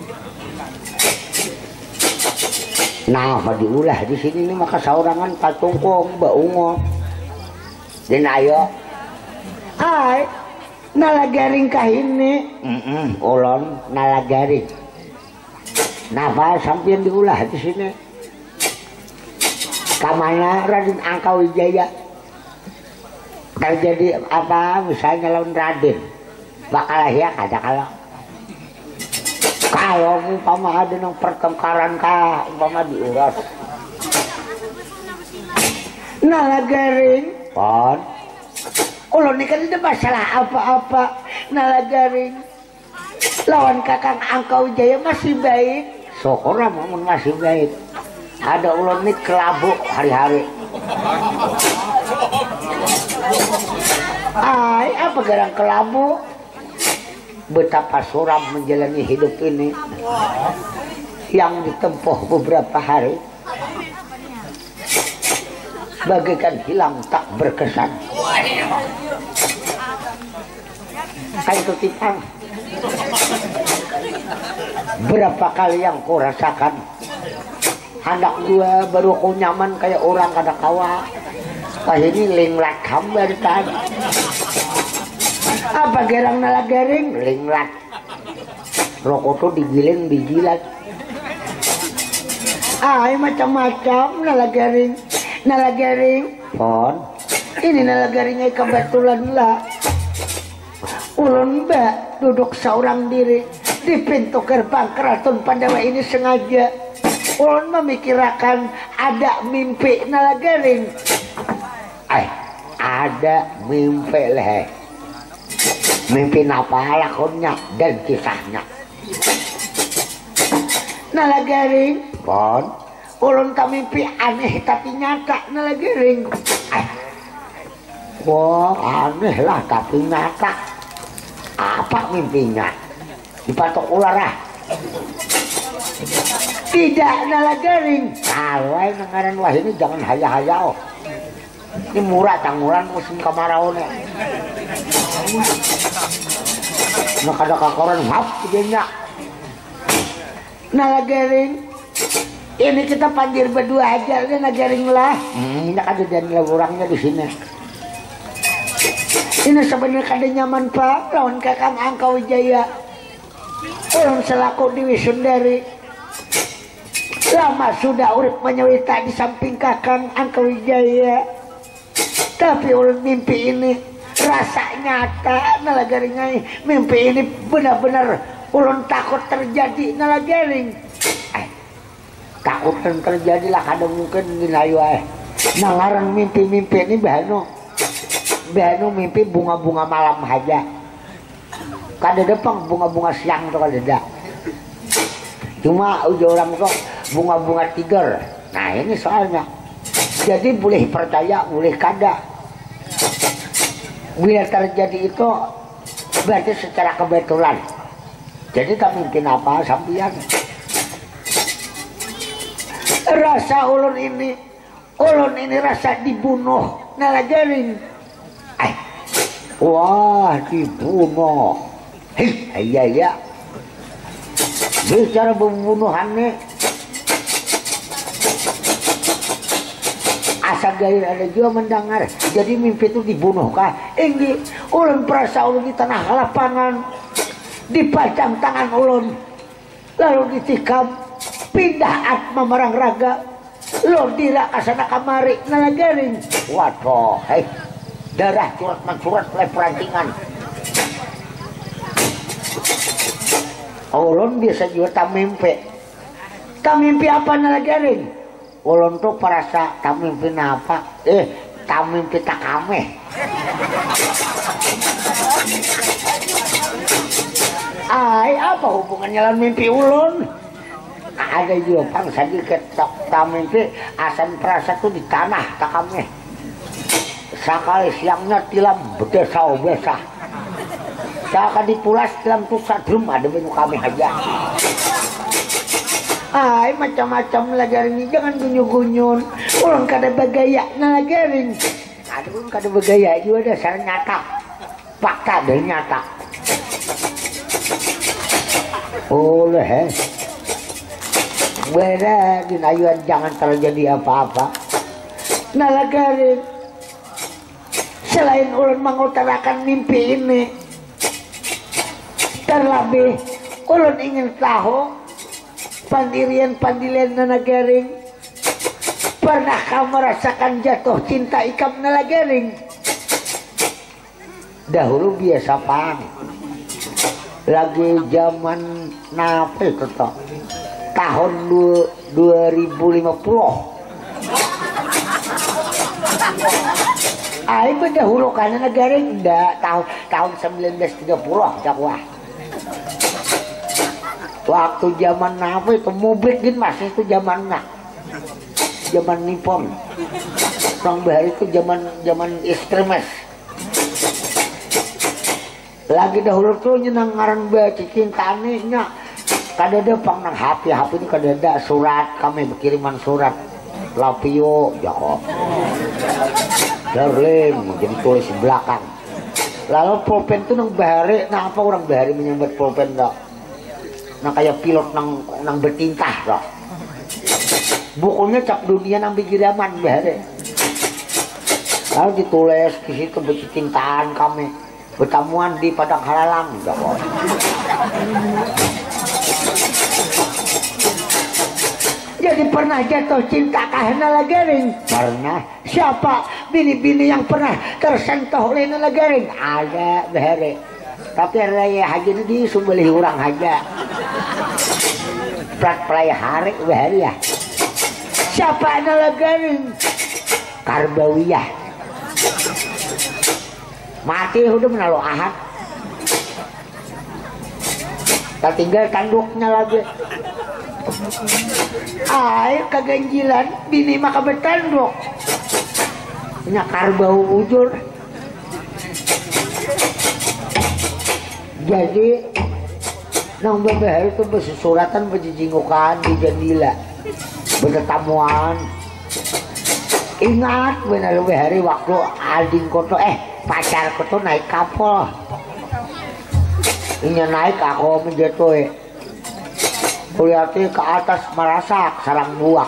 Nah, diulah di sini nih maka saurangan patungkong baungo. Dan ayo, ay, nalagaring kahini, mm ulon nalagaring. Napa sampeyan diulah di sini? Kamana Raden Angka Wijaya terjadi apa misalnya lawan Raden? Bakal ya kada kalau kalau umpama ada nang pertengkaran ka umpama diuras nalagaring pon ulun ini kan tidak masalah apa-apa nalagaring lawan Kakang Angka Wijaya masih baik syukur namun masih baik ada ulun ini kelabu hari-hari ay apa garang kelabu betapa suram menjalani hidup ini yang ditempuh beberapa hari bagaikan hilang tak berkesan kayak ketipang berapa kali yang ku rasakan anak gua baru ku nyaman kayak orang kada kawa kayak ini linglat hambar kan apa gerang nalagaring linglat rokok tuh digiling dijilat ay macam-macam nalagaring nalagaring pon ini nalagaringnya kebetulan lah ulun mbak duduk seorang diri di pintu gerbang keraton Pandawa ini sengaja ulun memikirkan ada mimpi nalagaring ay ada mimpi leh mimpi apa lakonnya dan kisahnya nalagaring pon ulun ka mimpi aneh tapi nyata nalagaring eh. Wah aneh lah tapi nyata apa mimpinya dipatok ular ah tidak nalagaring kalau ngaran wah ini jangan haya-hayao ini murah tangulan musim kemarau nih nak ada kakoran hap gedenya nalagaring Ini kita pandir berdua aja, ini nagaring lah. Hmm, ini ada dan orangnya di sini. Ini sebenarnya kada nyaman pak, lawan kakang Angka Wijaya. Orang selaku Dewi Sundari. Lama sudah urip menyewita di samping kakang Angka Wijaya. Tapi ulun mimpi ini rasa nyata nalagaringai. Mimpi ini benar-benar ulun takut terjadi nalagaring. Eh, takut terjadilah kada mungkin dinayu eh. Nangarang mimpi-mimpi ini bahano. Bahano mimpi bunga-bunga malam aja. Kada depang bunga-bunga siang tuh kada ada. Cuma udah orang tuh bunga-bunga tiger. Nah ini soalnya. Jadi boleh percaya, boleh kada. Bila terjadi itu berarti secara kebetulan. Jadi tak mungkin apa sampian. Rasa ulun ini, ulun ini rasa dibunuh nalagaring. Eh, wah dibunuh. Hei, iya iya. Bicara pembunuhannya, asal dari ada juga mendengar. Jadi mimpi itu dibunuh kah? Ini ulun perasa ulun di tanah lapangan, dipajang tangan ulun, lalu ditikam, pindah atma marang raga, lo dira kasana kamari nalagaring. Waduh, hei, darah curat mencurat oleh perancingan. Ulun biasa juga tak mimpi. Tak mimpi apa nalagaring? Ulun tuh perasa tak mimpi apa? Eh, tak mimpi tak kame. Ay, apa hubungannya dengan mimpi ulun? Ada juga pang sedikit tak mimpi asan perasa tuh di tanah tak kame. Sekali siangnya tilam bedesau besah. Saka dipulas dalam tuh sadrum ada bentuk kami aja. Ay macam-macam lagaring ini jangan gunyun-gunyun. Orang kada bagaya na lagaring. Ada pun kada bagaya juga dasar nyata. Fakta dari nyata. Oleh he. Beda dinayuan jangan terjadi apa-apa. Na lagaring. Selain ulun mengutarakan mimpi ini, terlebih ulun ingin tahu pandirian-pandirian nalagaring pernahkah merasakan jatuh cinta ikam nalagaring? Dahulu biasa pang lagi zaman napa itu toh tahun dua ribu lima puluh. Ay berdahulu karena nalagaring enggak tahun tahun sembilan belas tiga puluh dakwah. Waktu zaman apa itu mobil gitu masih itu zaman nak zaman Nippon Bang Bahar itu zaman zaman ekstremis lagi dahulu tuh nyenang ngaran baca cinta anehnya kada ada pang nang H P H P ini kada ada surat kami berkiriman surat lapio jauh darling jadi tulis di belakang lalu pulpen tuh nang Bahari nah apa orang Bahari menyambat pulpen dok nah kayak pilot nang nang bertintah loh. Bukunya cap dunia nang bigiraman bahare. Lalu ditulis di situ bercintaan kami bertemuan di padang halalang jawab. Jadi pernah jatuh cinta karena nalagaring? Pernah. Siapa bini-bini yang pernah tersentuh oleh nalagaring? Ada bahare. Tapi raya haji ini disubeli orang aja. Prat peraya hari bahari ya. Siapa nalagaring? Karbawiyah. Mati udah menalu ahad. Tak tinggal tanduknya lagi. Ay keganjilan bini maka bertanduk. Nya karbau ujur. Jadi nang babahar itu bersuratan berjijingukan di jendela bertetamuan. Ingat benar hari waktu alding koto eh pacar koto naik kapal. Ini naik aku menjatuh kulihatnya ke atas merasak sarang buak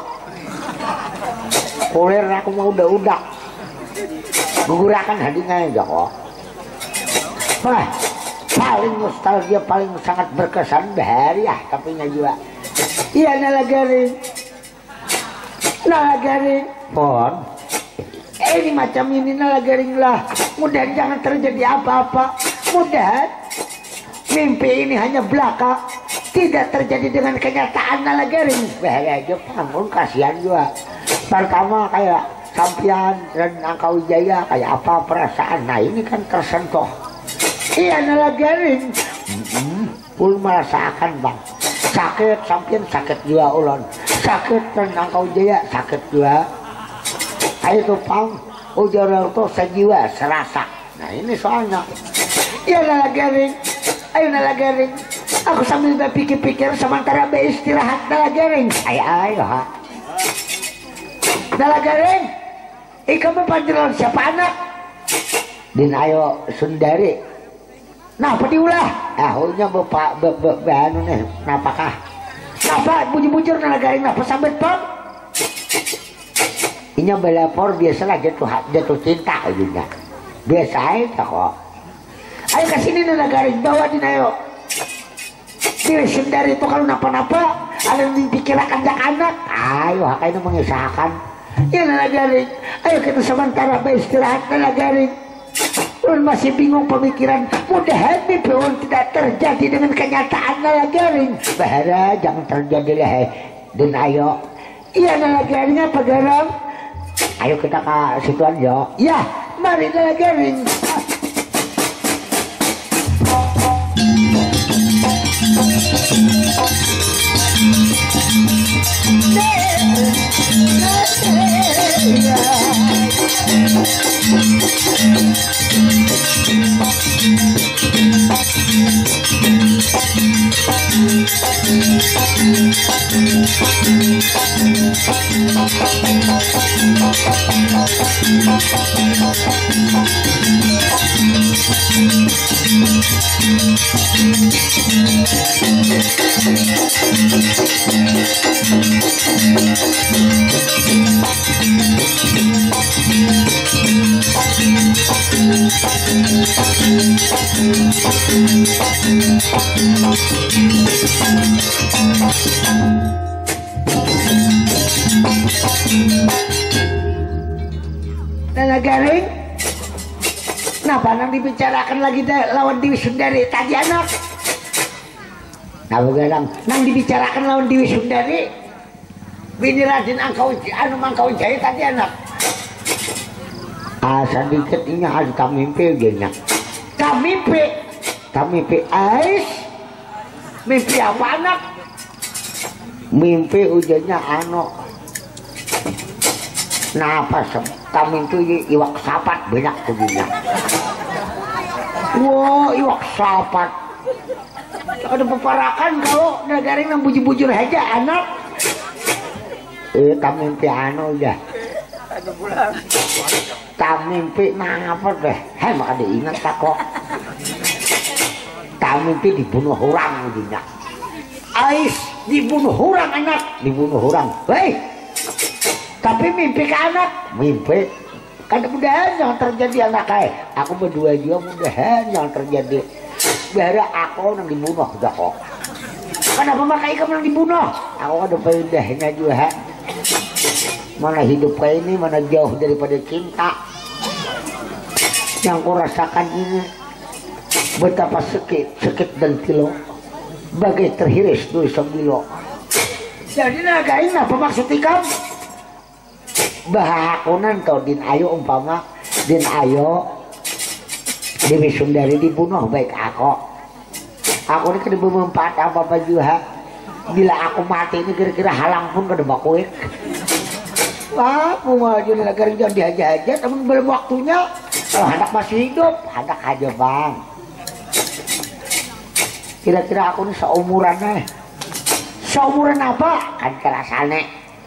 kulir aku mau udah-udah gugurakan hadingnya aja kok. Wah, paling nostalgia paling sangat berkesan bahariah tapi nya juga iya nalagaring nalagaring pon eh ini macam ini nalagaring lah mudah jangan terjadi apa-apa mudah mimpi ini hanya belaka tidak terjadi dengan kenyataan nalagaring bahaya aja panggung kasihan juga pertama kayak sampian dan Angka Wijaya kayak apa perasaan nah ini kan tersentuh iya nalagaring mm-hmm. Pun merasakan bang sakit sampian sakit juga ulon sakit dan Angka Wijaya sakit juga ayo tuh pang ujar tuh sejiwa serasa nah ini soalnya iya nalagaring ayo nalagaring aku sambil berpikir-pikir sementara beristirahat nalagaring ayo ayo ha nalagaring eh kamu panggilan siapa anak din ayo Sundari nah apa diulah ahunya bapak bapak nih napakah napa bujur-bujur nalagaring napa sambet pom inya belapor biasalah jatuh jatuh cinta juga biasa aja kok ayo kesini nalagaring bawa din ayo diri Sundari itu kalau napa-napa ada yang dipikirkan anak ayo hak ini mengisahkan ya nalagaring ayo kita sementara beristirahat nalagaring lu masih bingung pemikiran mudahan mimpi tidak terjadi dengan kenyataan nalagaring bahara jangan terjadi lah dan ayo iya nalagaring apa garam ayo kita ke situ aja ya mari nalagaring nalagaring kenapa nang dibicarakan lagi lawan Dewi Sundari tadi anak nah begadang nang dibicarakan lawan Dewi Sundari bini Raden Angka anu Angka Wijaya tadi anak ah sedikit ini harus kami mimpi gini kami mimpi kami mimpi ais mimpi apa anak mimpi ujiannya anu nah apa kami itu iwak sapat banyak tubuhnya wow iwak sapat ada peparakan kalau nagaring yang bujur-bujur aja anak eh kami mimpi anu udah kami mimpi nah apa deh hei maka diingat tak kok kami mimpi dibunuh orang ujinya ais dibunuh orang anak dibunuh orang hei tapi mimpi ke anak mimpi kan mudahan yang terjadi anak kaya aku berdua juga mudahan yang terjadi biar aku yang dibunuh udah kok kenapa makanya kamu yang dibunuh aku ada pendahnya juga mana hidup kayak ini mana jauh daripada cinta yang ku rasakan ini betapa sakit sakit dan kilo bagai terhiris dulu sembilan jadi nagain apa maksud kamu bahakunan kau din ayo umpama din ayo Dewi Sundari dibunuh baik aku aku ini kena bermanfaat apa-apa juga bila aku mati ini kira-kira halang pun kena bakuik wah mau maju negara jangan diaja-aja temen belum waktunya kalau hendak masih hidup hendak aja bang kira-kira aku ini seumuran nih seumuran apa kan kerasane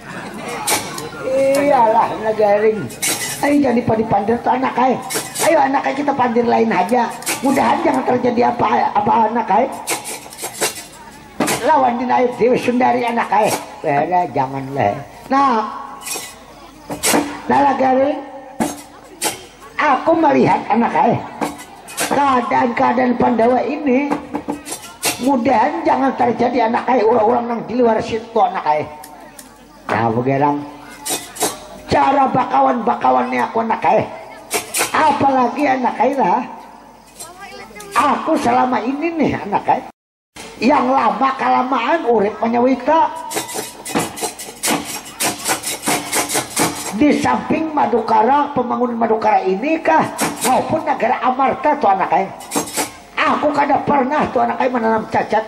iyalah nagaring ayo jangan dipandir tuh anak ay ayo anak ay kita pandir lain aja mudahan jangan terjadi apa apa anak ay lawan dinaik Dewi Sundari anak eh beda jangan leh nah Nalagaring aku melihat anak eh keadaan-keadaan Pandawa ini mudahan jangan terjadi anak eh orang-orang yang di luar situ anak eh nah begerang cara bakawan-bakawannya aku anak eh apalagi anak eh lah aku selama ini nih anak eh yang lama kelamaan urip menyawita di samping Madukara pembangunan Madukara ini kah maupun negara Amarta tuh anak eh aku kada pernah tuh anak eh menanam cacat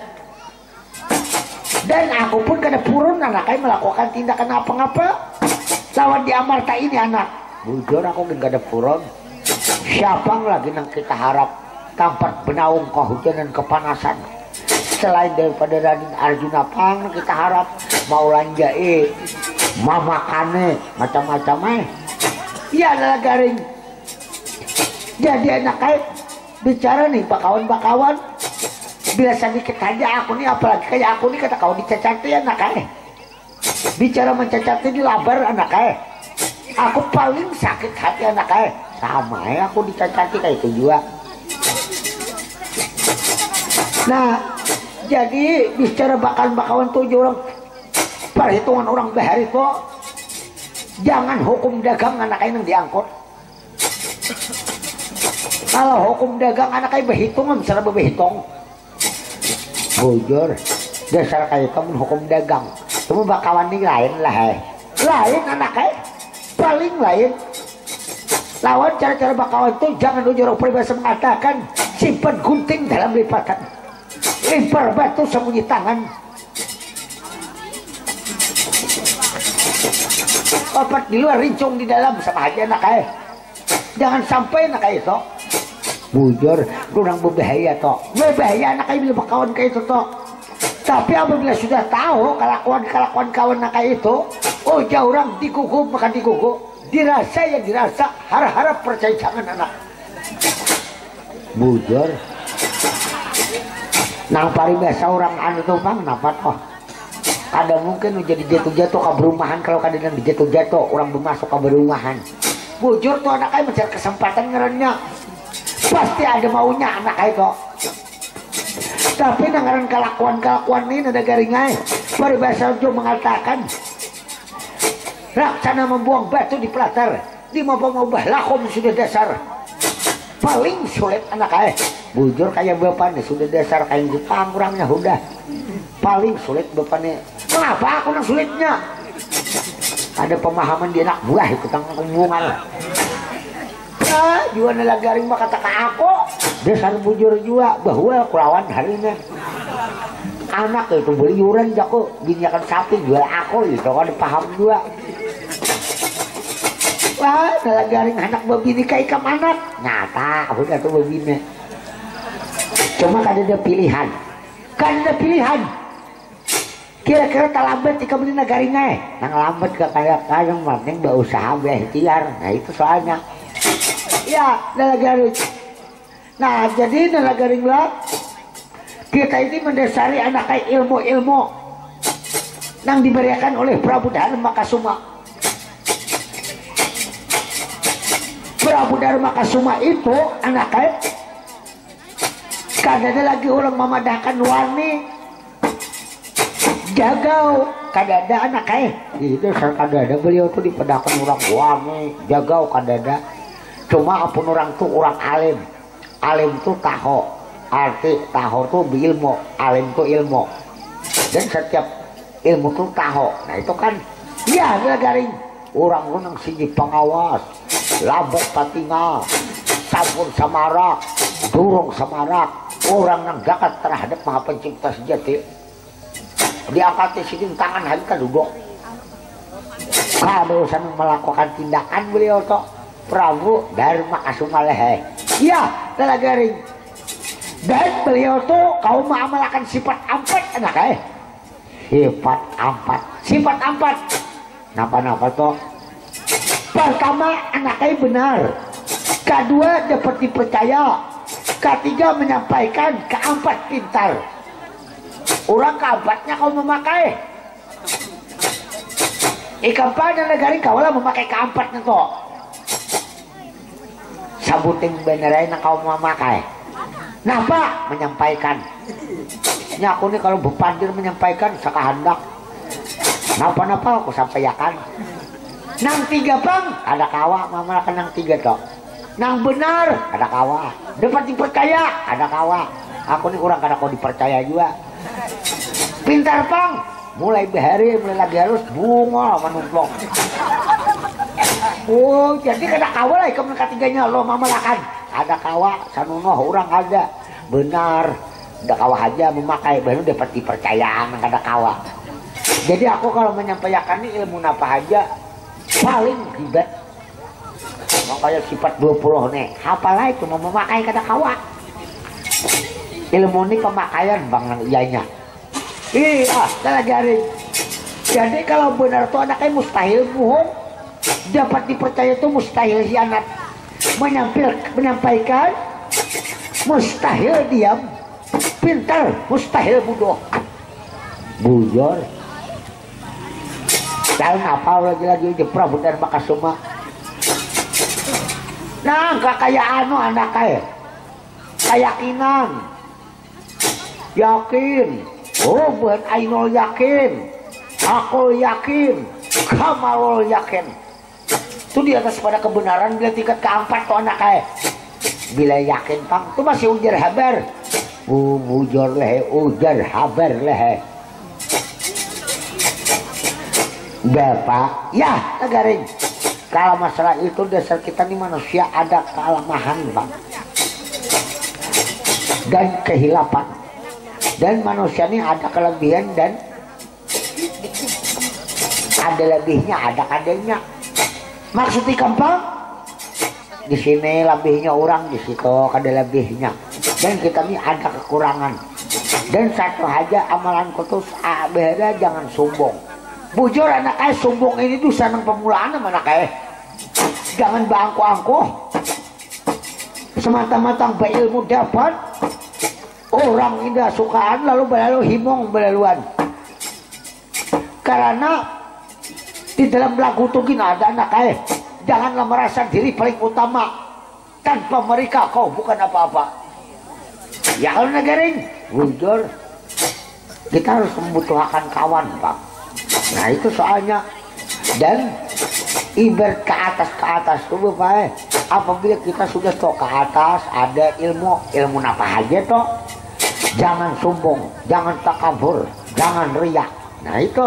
dan aku pun kada purun anak eh melakukan tindakan apa-apa lawan di Amarta ini anak bujur aku gak ada purun siapa lagi yang kita harap tampak benaung kehujanan kepanasan selain daripada Raden Arjuna Pang kita harap mau lanjai mamakane macam-macam eh iya adalah garing jadi anak eh bicara nih bakawan-bakawan biasa dikit aja aku nih apalagi kayak aku nih kata kau dicacati anak eh bicara mencacati di labar anak eh aku paling sakit hati anak eh sama ya aku dicacati kayak itu juga nah jadi bicara bakawan-bakawan tujuh orang perhitungan orang bahar itu jangan hukum dagang anak yang diangkut kalau hukum dagang anak yang berhitungan bisa berhitung bujur dasar kayak kamu hukum dagang cuma bakawan ini lain lah eh. lain anak eh paling lain lawan cara-cara bakawan itu jangan ujur peribahasa mengatakan simpan gunting dalam lipatan lempar batu sembunyi tangan opat di luar rincung di dalam sama aja anak eh jangan sampai anak eh itu bujur kurang berbahaya toh berbahaya anak eh bila bakawan kayak itu toh tapi apabila sudah tahu kelakuan-kelakuan kawan anak eh itu oh jauh orang dikuku makan dikuku dirasa yang dirasa harap-harap percaya jangan anak bujur nang paribasa orang anu tuh bang kenapa toh ada mungkin jadi jatuh-jatuh ke berumahan kalau kadang dijatuh-jatuh orang bermasuk ke berumahan bujur tuh anak ay mencari kesempatan ngerennya pasti ada maunya anak ay kok tapi nanggaran kelakuan-kelakuan ini ada garingnya paribasa jo mengatakan laksana membuang batu di pelatar di mabah-mabah lakom sudah dasar paling sulit anak ay bujur kayak bapaknya sudah dasar kayak Jepang kurangnya udah paling sulit bapaknya kenapa aku yang sulitnya ada pemahaman dia anak buah itu tentang hubungan ah juga nela garing mah kata ke aku dasar bujur juga bahwa kulawan harinya anak itu beli yuran jago ginjakan sapi jual aku itu kan paham juga wah nela garing anak babini kayak ikam anak nyata udah tuh babini cuma kan ada pilihan kan ada pilihan kira-kira tak lambat jika beli nagaringnya nang lambat ke kayak kadang penting berusaha berikhtiar nah itu soalnya ya nalagaring nah jadi nalagaring lah kita ini mendasari anak ilmu-ilmu yang diberikan oleh Prabu Dharma Kasuma Prabu Dharma Kasuma itu anak kadada lagi orang memadahkan wani jagau kadada anak eh itu kadada beliau tuh dipedahkan orang wani jagau kadada cuma apun orang tuh orang alim alim tuh tahu arti tahu tuh ilmu alim tuh ilmu dan setiap ilmu tuh tahu nah itu kan ya garing orang orang siji pengawas labet patinga sampun samarak durung samarak orang yang gakat terhadap Maha Pencipta sejati diangkat sidin tangan hari kan duduk kalau sedang melakukan tindakan beliau toh Prabu Dharma Kasuma lehe iya telah garing dan beliau tuh kau mengamalkan sifat empat anak eh sifat empat sifat empat napa-napa toh pertama anaknya benar kedua dapat dipercaya ketiga menyampaikan keempat pintar orang keempatnya kau memakai ikan pada negari kau lah memakai keempatnya toh sabuting beneran kau memakai napa menyampaikan nya aku nih kalau bepandir menyampaikan sakahandak napa-napa aku sampaikan nang tiga bang ada kawa mama nang tiga toh nang benar ada kawa dapat dipercaya ada kawa aku nih kurang kada kau dipercaya juga pintar bang mulai behari mulai lagi harus bunga menumplok oh jadi kada kawa lah ikan ketiganya lo mama lakan ada kawa sanuno orang ada benar ada kawa aja memakai baru dapat dipercayaan kada kawa jadi aku kalau menyampaikan ini ilmu apa aja paling ribet makanya sifat dua puluh nih apalah itu mau memakai kada kawa ilmu ini pemakaian bang nang iyanya iya saya garing jadi kalau benar tuh anaknya mustahil bohong dapat dipercaya itu mustahil hianat menyampil menyampaikan mustahil diam pintar mustahil bodoh bujur jalan apa lagi-lagi jepra bener maka semua nah kakayaan no anak kaya keyakinan yakin oh buat ainul yakin aku yakin kamalul yakin itu di atas pada kebenaran bila tingkat keempat tuh anak kaya bila yakin pang itu masih ujar habar uh, bujur lehe ujar habar lehe Bapak, ya negaring. Kalau masalah itu dasar kita nih manusia ada kelemahan bang dan kehilapan dan manusia ini ada kelebihan dan ada lebihnya ada kadenya maksudnya gampang di sini lebihnya orang di situ ada lebihnya dan kita ini ada kekurangan dan satu aja amalan kutus beda jangan sombong. Bujur anak ayah sombong ini dosa nang pemulaan sama anak ayah jangan bangku-angku semata-mata berilmu dapat orang indah sukaan lalu berlalu himong berlaluan karena di dalam lagu tugin ada anak ayah janganlah merasa diri paling utama tanpa mereka kau bukan apa-apa ya kalau negaring bujur kita harus membutuhkan kawan bang. Nah itu soalnya dan ibarat ke atas ke atas tuh Bapak apabila kita sudah toh ke atas ada ilmu ilmu apa aja toh jangan sombong jangan takabur jangan riak nah itu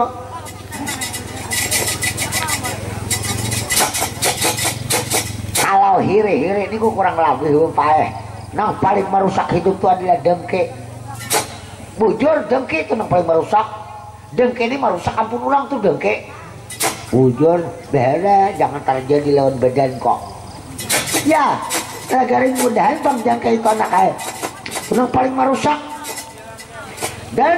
kalau hiri-hiri ini gue kurang lebih Bapak nah paling merusak hidup itu adalah dengki bujur dengki itu yang paling merusak dengke ini merusak ampun orang tuh dengke bujur beda jangan terjadi lawan badan kok ya negarin mudahan bang dengke itu anak ayah yang paling merusak dan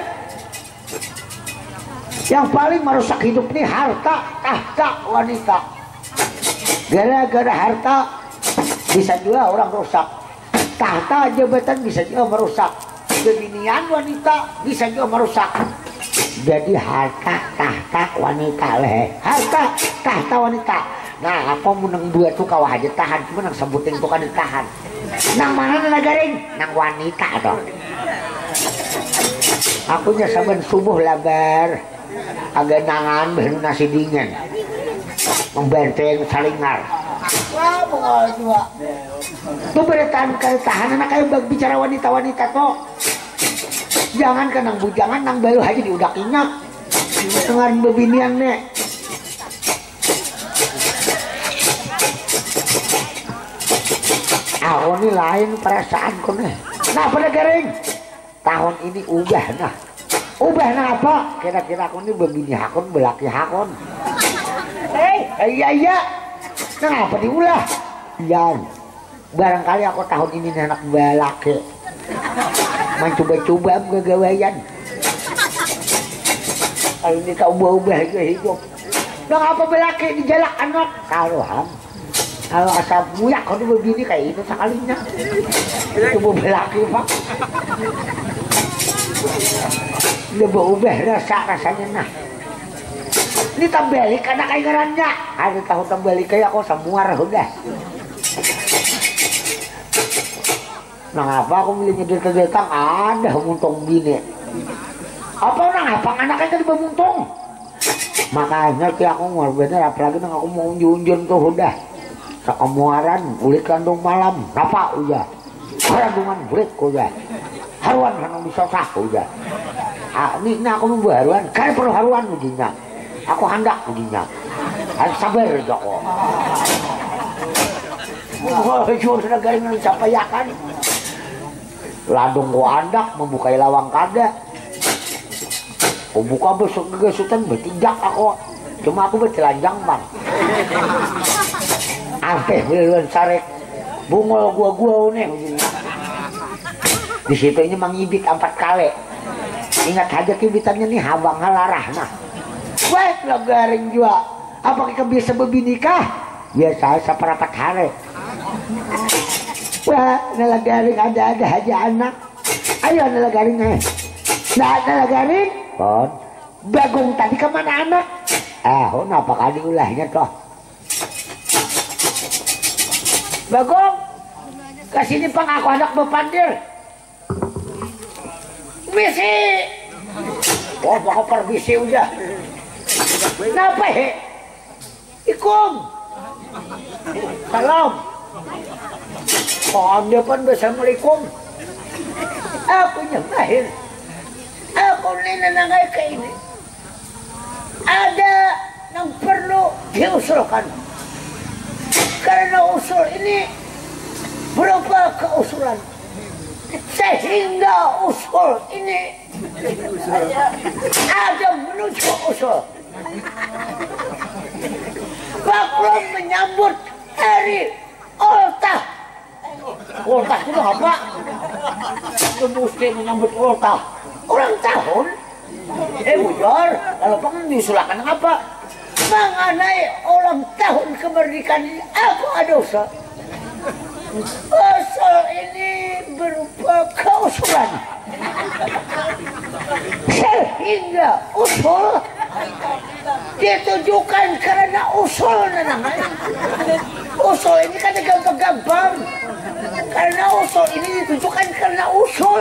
yang paling merusak hidup ini harta tahta wanita gara-gara harta bisa juga orang rusak tahta jabatan bisa juga merusak kebinian wanita bisa juga merusak jadi harta tahta wanita leh harta tahta wanita nah apa menang dua tuh kau aja tahan cuma nang sebutin tuh kan ditahan nang mana nagaring nang wanita toh aku nya saban subuh labar agak nangan baru nasi dingin membenteng salingar wah pokoknya juga tuh beretan kali tahan anak kayak bicara wanita-wanita toh jangan kan nang bujangan nang baru aja diudak ingat dengan bebinian nek aku ini lain perasaanku nih nah pada garing tahun ini ubah nah ubah nah apa kira-kira aku ini begini hakun belaki hakun hei iya iya nah apa diulah iya barangkali aku tahun ini anak belaki mencoba-coba gagawayan kalau ini kau ubah aja hidup dong apa belaki dijalak anak kalau ham kalau asal buyak kalau begini kayak itu sekalinya itu belaki pak Udah berubah rasa rasanya nah. Ini tambalik anak kayak ngarannya. Ada tahu tambalik kayak aku semua udah. Nah apa aku milih nyedil kegetang ada muntung bini. Apa nang apa anaknya kan dibamuntung. Makanya ki aku bener apalagi nang aku mau junjun tuh udah. Sakamuaran ulit kandung malam. Napa udah. Harandungan bulit udah. Haruan kan bisa sah udah. Ah, ini nah aku mau haruan. Kan perlu haruan ujinya. Aku hendak ujinya. Harus sabar aja kok. Wah, jujur negara yang dicapayakan. Ladung gua andak membukai lawang kada. Aku buka besok kegesutan bertijak aku. Cuma aku bertelanjang bang. Ampeh beluan sarek. Bungol gua-gua nih. Di situ ini mangibit empat kali. Ingat aja kibitannya nih habang halarah nah. Wah, lo garing juga. Apa kita bisa berbinikah? Biasa seperapat hari. Wah, nala garing ada-ada aja anak. Ayo nala garing eh. Nah, nala garing. Kon. Bagong tadi kemana anak? Ah, oh, apa kali ulahnya toh? Bagong, kasini pang aku anak bepandir. Misi. Wah, bakal perbisi udah. Kenapa he? Ikum. Salam. Oh, anda pun Assalamualaikum. Aku nyembahin. Aku ninanangay ke ini. Ada yang perlu diusulkan. Karena usul ini berupa keusulan. Sehingga usul ini ada menuju usul. Maklum menyambut hari ultah. Ultah itu apa? Itu mesti menyambut ultah. Ulang tahun? Eh bujur, kalau pengen diusulkan apa? Mengenai ulang tahun kemerdekaan ini aku ada usul. Usul ini berupa keusulan. Sehingga usul ditujukan karena usul namanya. Usul ini kan gampang-gampang. Karena usul ini ditujukan karena usul.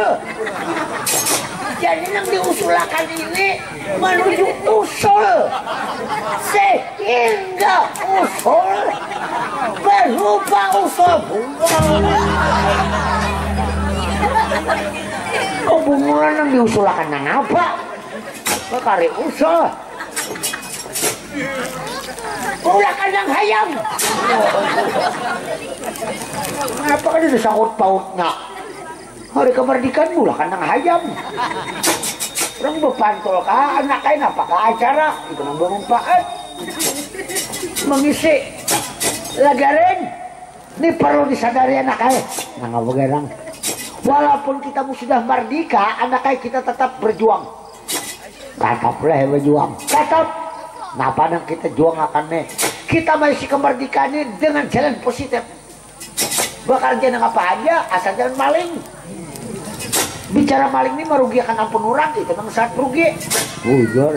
Jadi yang diusulkan ini menuju usul. Sehingga usul berupa usul bunga. Kok bungulan yang diusulkan yang apa? Kekari usul. Ulakan yang hayam. Kenapa kan itu sangkut pautnya? Hari kemerdekaan ulakan yang hayam. Orang berpantol kah anak kain apa kah acara? Itu yang bermanfaat. Mengisi lagarin. Ini perlu disadari anak kain. Nah nggak begerang. Walaupun kita sudah merdeka, anak kain kita tetap berjuang. Tetaplah berjuang. Tetap. Nah padang kita juang akan nih. Kita masih kemerdekaan ini dengan jalan positif. Bekerja dengan apa aja, asal jangan maling. Bicara maling ini merugikan ampun orang, itu memang sangat rugi. Bujur.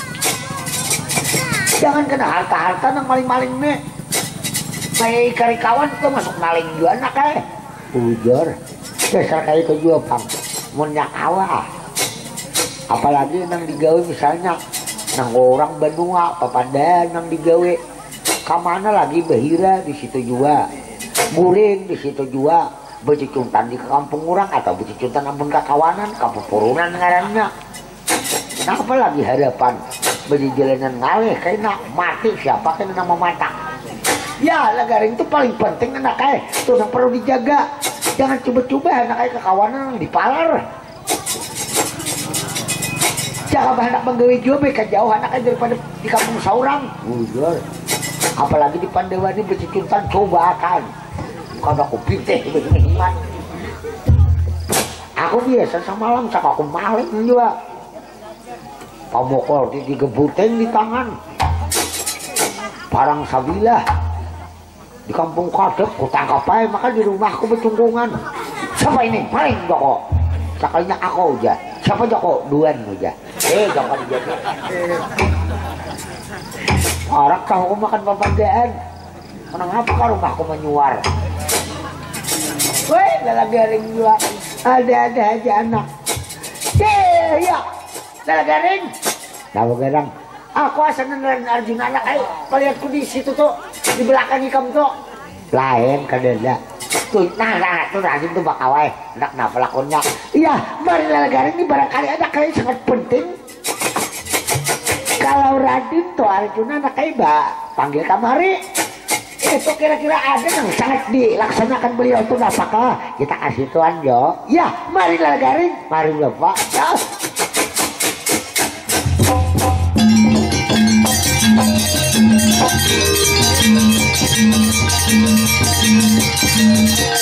Jangan kena harta-harta nang maling-maling nih. Kayak kari kawan itu masuk maling juga anak eh. Bujur. Dasar kayak itu juga pang. Munyak awal. Apalagi nang digawe misalnya. Nang orang benua, papandan nang digawe. Kamana lagi Bahira di situ juga. Muring di situ juga. Becicuntan di kampung orang atau becicuntan ampun kakawanan, kapupurunan ngarannya. Nah apa lagi harapan? Berjalanan ngalih kayaknya mati siapa kena nama mata. Ya lagaring itu paling penting anak kayak itu yang perlu dijaga. Jangan coba-coba anak kayak kekawanan dipalar. Jangan anak menggawe juga mereka jauh anaknya daripada di kampung saurang. Bujur. Apalagi di Pandewani becicuntan coba akan. Kalau aku pitih begini iman. Aku biasa sama malam sama aku maling juga. Pamokol di digebuteng di tangan. Parang sabilah. Di kampung Kadep ku tangkap aja maka di rumahku becungkungan. Siapa ini? Maling kok. Sekalinya aku aja. Siapa Joko? Duan aja. Eh, Joko di jadi. Orang tahu makan papagaan. Kenapa kau rumahku menyuar? Woi, dalam garing juga. Ada-ada aja anak. Deh, ya. Dalam garing. Tahu garang. Aku asal neneran Arjuna anak ay. Palihatku di situ tuh, di belakang ikam tuh. Lain kadenda. Tuh, nah, nah, tuh Raden tuh bakawai. Nak napa lakonnya? Iya, mari dalam garing ini barangkali ada kali sangat penting. Kalau Raden tuh Arjuna anak ay ba, panggil kamari. Itu kira-kira ada yang sangat dilaksanakan beliau tuh apakah Kita kasih tuan Jo. ya mari dalam garing. Mari Bapak. Ya. Thank you.